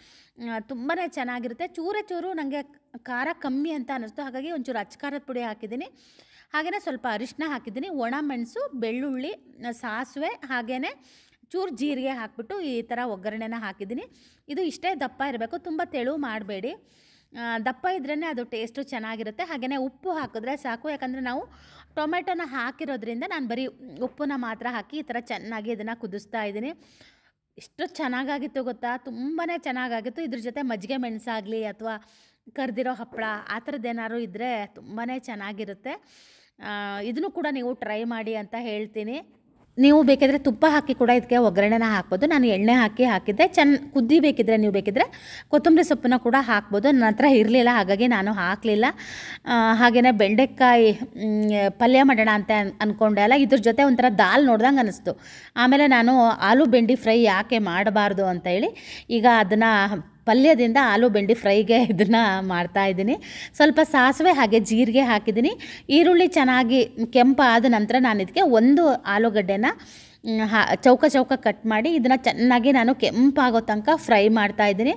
ತುಂಬಾ ಚೆನ್ನಾಗಿರುತ್ತೆ. ಚೂರೇ ಚೂರು ನನಗೆ ಖಾರ ಕಮ್ಮಿ ಅಂತ ಅನ್ನಿಸ್ತು, ಹಾಗಾಗಿ ಒಂಚೂರು ಅಚ್ಚ ಖಾರದ ಪುಡಿ ಹಾಕಿದ್ದೀನಿ. ಹಾಗೆಯೇ ಸ್ವಲ್ಪ ಅರಿಶಿನ ಹಾಕಿದ್ದೀನಿ, ಒಣ ಮೆಣಸು, ಬೆಳ್ಳುಳ್ಳಿ, ಸಾಸಿವೆ, ಹಾಗೆಯೇ ಚೂರು ಜೀರಿಗೆ ಹಾಕಿಬಿಟ್ಟು ಈ ಥರ ಒಗ್ಗರಣೆನ ಹಾಕಿದ್ದೀನಿ. ಇದು ಇಷ್ಟೇ ದಪ್ಪ ಇರಬೇಕು, ತುಂಬ ತೆಳು ಮಾಡಬೇಡಿ. ದಪ್ಪ ಇದ್ರೇ ಅದು ಟೇಸ್ಟು ಚೆನ್ನಾಗಿರುತ್ತೆ. ಹಾಗೆಯೇ ಉಪ್ಪು ಹಾಕಿದ್ರೆ ಸಾಕು, ಯಾಕಂದರೆ ನಾವು ಟೊಮೆಟೊನ ಹಾಕಿರೋದ್ರಿಂದ ನಾನು ಬರೀ ಉಪ್ಪನ್ನ ಮಾತ್ರ ಹಾಕಿ ಈ ಥರ ಚೆನ್ನಾಗಿ ಇದನ್ನು ಕುದಿಸ್ತಾ ಇದ್ದೀನಿ. ಎಷ್ಟು ಚೆನ್ನಾಗಾಗಿತ್ತು ಗೊತ್ತಾ, ತುಂಬಾ ಚೆನ್ನಾಗಾಗಿತ್ತು. ಇದ್ರ ಜೊತೆ ಮಜ್ಜಿಗೆ ಮೆಣಸಾಗಲಿ ಅಥವಾ ಕರ್ದಿರೋ ಹಪ್ಪಳ ಆ ಥರದ್ದೇನಾದ್ರು ಇದ್ದರೆ ತುಂಬಾ ಚೆನ್ನಾಗಿರುತ್ತೆ. ಇದನ್ನು ಕೂಡ ನೀವು ಟ್ರೈ ಮಾಡಿ ಅಂತ ಹೇಳ್ತೀನಿ. ನೀವು ಬೇಕಿದ್ರೆ ತುಪ್ಪ ಹಾಕಿ ಕೂಡ ಇದಕ್ಕೆ ಒಗ್ಗರಣೆನ ಹಾಕ್ಬೋದು. ನಾನು ಎಣ್ಣೆ ಹಾಕಿ ಹಾಕಿದ್ದೆ. ಚೆನ್ನ ಕುದ್ದಿ ಬೇಕಿದ್ರೆ ನೀವು ಬೇಕಿದ್ರೆ ಕೊತ್ತಂಬರಿ ಸೊಪ್ಪನ್ನ ಕೂಡ ಹಾಕ್ಬೋದು. ನನ್ನ ಹತ್ರ ಇರಲಿಲ್ಲ, ಹಾಗಾಗಿ ನಾನು ಹಾಕಲಿಲ್ಲ. ಹಾಗೆಯೇ ಬೆಂಡೆಕಾಯಿ ಪಲ್ಯ ಮಾಡೋಣ ಅಂತ ಅಂದ್ಕೊಂಡೆ ಅಲ್ಲ, ಇದ್ರ ಜೊತೆ ಒಂಥರ ದಾಲ್ ನೋಡ್ದಂಗೆ ಅನ್ನಿಸ್ತು. ಆಮೇಲೆ ನಾನು ಆಲೂ ಬೆಂಡಿ ಫ್ರೈ ಯಾಕೆ ಮಾಡಬಾರ್ದು ಅಂತ ಹೇಳಿ ಈಗ ಅದನ್ನು ಪಲ್ಯದಿಂದ ಆಲೂ ಬೆಂಡಿ ಫ್ರೈಗೆ ಇದನ್ನು ಮಾಡ್ತಾಯಿದ್ದೀನಿ. ಸ್ವಲ್ಪ ಸಾಸಿವೆ ಹಾಗೆ ಜೀರಿಗೆ ಹಾಕಿದ್ದೀನಿ. ಈರುಳ್ಳಿ ಚೆನ್ನಾಗಿ ಕೆಂಪಾದ ನಂತರ ನಾನು ಇದಕ್ಕೆ ಒಂದು ಆಲೂಗಡ್ಡೆನ ಹಾ ಚೌಕ ಚೌಕ ಕಟ್ ಮಾಡಿ ಇದನ್ನು ಚೆನ್ನಾಗಿ ನಾನು ಕೆಂಪಾಗೋ ತನಕ ಫ್ರೈ ಮಾಡ್ತಾಯಿದ್ದೀನಿ.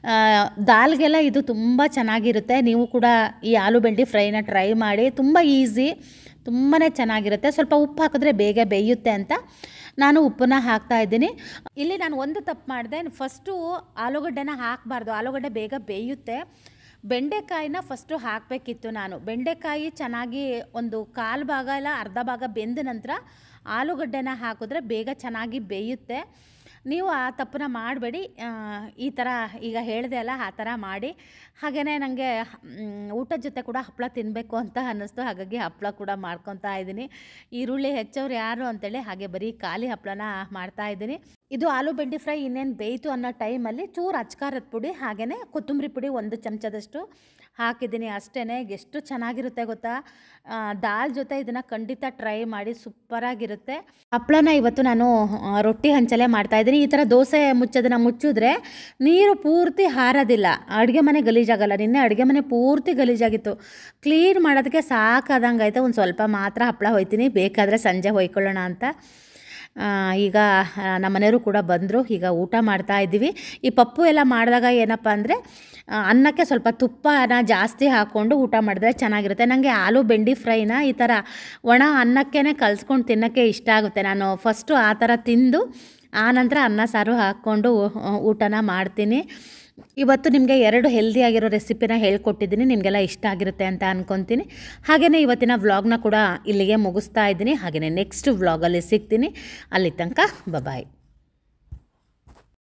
ದಾಲ್ಗೆಲ್ಲ ಇದು ತುಂಬ ಚೆನ್ನಾಗಿರುತ್ತೆ. ನೀವು ಕೂಡ ಈ ಆಲೂ ಬೆಂಡಿ ಫ್ರೈನ ಟ್ರೈ ಮಾಡಿ, ತುಂಬ ಈಸಿ, ತುಂಬಾ ಚೆನ್ನಾಗಿರುತ್ತೆ. ಸ್ವಲ್ಪ ಉಪ್ಪು ಹಾಕಿದ್ರೆ ಬೇಗ ಬೇಯುತ್ತೆ ಅಂತ ನಾನು ಉಪ್ಪನ್ನ ಹಾಕ್ತಾ ಇದ್ದೀನಿ. ಇಲ್ಲಿ ನಾನು ಒಂದು ತಪ್ಪು ಮಾಡಿದೆ, ಫಸ್ಟು ಆಲೂಗಡ್ಡೆನ ಹಾಕಬಾರ್ದು, ಆಲೂಗಡ್ಡೆ ಬೇಗ ಬೇಯುತ್ತೆ. ಬೆಂಡೆಕಾಯಿನ ಫಸ್ಟು ಹಾಕಬೇಕಿತ್ತು ನಾನು. ಬೆಂಡೆಕಾಯಿ ಚೆನ್ನಾಗಿ ಒಂದು ಕಾಲು ಭಾಗ ಇಲ್ಲ ಅರ್ಧ ಭಾಗ ಬೆಂದ ನಂತರ ಆಲೂಗಡ್ಡೆನ ಹಾಕಿದ್ರೆ ಬೇಗ ಚೆನ್ನಾಗಿ ಬೇಯುತ್ತೆ. ನೀವು ಆ ತಪ್ಪನ್ನ ಮಾಡಬೇಡಿ. ಈ ಥರ ಈಗ ಹೇಳಿದೆ ಅಲ್ಲ ಆ ಥರ ಮಾಡಿ. ಹಾಗೆಯೇ ನನಗೆ ಊಟದ ಜೊತೆ ಕೂಡ ಹಪ್ಪಳ ತಿನ್ನಬೇಕು ಅಂತ ಅನ್ನಿಸ್ತು, ಹಾಗಾಗಿ ಹಪ್ಪಳ ಕೂಡ ಮಾಡ್ಕೊತಾ ಇದ್ದೀನಿ. ಈರುಳ್ಳಿ ಹೆಚ್ಚೋರು ಯಾರು ಅಂತೇಳಿ ಹಾಗೆ ಬರೀ ಖಾಲಿ ಹಪ್ಪಳನ ಮಾಡ್ತಾಯಿದ್ದೀನಿ. ಇದು ಆಲೂ ಬೆಂಡಿ ಫ್ರೈ ಇನ್ನೇನು ಬೇಯಿತು ಅನ್ನೋ ಟೈಮಲ್ಲಿ ಚೂರು ಅಚ್ಕಾರದ ಪುಡಿ ಹಾಗೆಯೇ ಕೊತ್ತಂಬರಿ ಪುಡಿ ಒಂದು ಚಮಚದಷ್ಟು ಹಾಕಿದ್ದೀನಿ ಅಷ್ಟೇ. ಎಷ್ಟು ಚೆನ್ನಾಗಿರುತ್ತೆ ಗೊತ್ತಾ, ದಾಲ್ ಜೊತೆ ಇದನ್ನು ಖಂಡಿತ ಟ್ರೈ ಮಾಡಿ, ಸೂಪರಾಗಿರುತ್ತೆ. ಹಪ್ಪಳನ ಇವತ್ತು ನಾನು ರೊಟ್ಟಿ ಹಂಚಲೇ ಮಾಡ್ತಾಯಿದ್ದೀನಿ. ಈ ಥರ ದೋಸೆ ಮುಚ್ಚೋದನ್ನು ಮುಚ್ಚಿದ್ರೆ ನೀರು ಪೂರ್ತಿ ಹಾರೋದಿಲ್ಲ, ಅಡುಗೆ ಮನೆ ಗಲೀಜಾಗಲ್ಲ. ನಿನ್ನೆ ಅಡುಗೆ ಮನೆ ಪೂರ್ತಿ ಗಲೀಜಾಗಿತ್ತು, ಕ್ಲೀನ್ ಮಾಡೋದಕ್ಕೆ ಸಾಕಾದಂಗೆ ಆಯಿತು. ಒಂದು ಸ್ವಲ್ಪ ಮಾತ್ರ ಹಪ್ಪಳ ಹೊಯ್ತೀನಿ, ಬೇಕಾದರೆ ಸಂಜೆ ಹೊಯ್ಕೊಳ್ಳೋಣ ಅಂತ. ಈಗ ನಮ್ಮ ಮನೆಯವರು ಕೂಡ ಬಂದರು, ಈಗ ಊಟ ಮಾಡ್ತಾ ಇದ್ದೀವಿ. ಈ ಪಪ್ಪು ಎಲ್ಲ ಮಾಡಿದಾಗ ಏನಪ್ಪ ಅಂದರೆ ಅನ್ನಕ್ಕೆ ಸ್ವಲ್ಪ ತುಪ್ಪನ ಜಾಸ್ತಿ ಹಾಕ್ಕೊಂಡು ಊಟ ಮಾಡಿದ್ರೆ ಚೆನ್ನಾಗಿರುತ್ತೆ. ನನಗೆ ಆಲೂ ಬೆಂಡಿ ಫ್ರೈನ ಈ ಥರ ಒಣ ಅನ್ನಕ್ಕೇ ಕಲಿಸ್ಕೊಂಡು ತಿನ್ನೋಕ್ಕೆ ಇಷ್ಟ ಆಗುತ್ತೆ. ನಾನು ಫಸ್ಟು ಆ ಥರ ತಿಂದು ಆನಂತರ ಅನ್ನ ಸಾರು ಹಾಕ್ಕೊಂಡು ಊಟನ ಮಾಡ್ತೀನಿ. ಇವತ್ತು ನಿಮಗೆ ಎರಡು ಹೆಲ್ದಿಯಾಗಿರೋ ರೆಸಿಪಿನ ಹೇಳ್ಕೊಟ್ಟಿದ್ದೀನಿ, ನಿಮಗೆಲ್ಲ ಇಷ್ಟ ಆಗಿರುತ್ತೆ ಅಂತ ಅಂದ್ಕೊತೀನಿ. ಹಾಗೆಯೇ ಇವತ್ತಿನ ವ್ಲಾಗ್ನ ಕೂಡ ಇಲ್ಲಿಗೆ ಮುಗಿಸ್ತಾ ಇದ್ದೀನಿ. ಹಾಗೆಯೇ ನೆಕ್ಸ್ಟ್ ವ್ಲಾಗಲ್ಲಿ ಸಿಗ್ತೀನಿ. ಅಲ್ಲಿ ತನಕ ಬಾಯ್.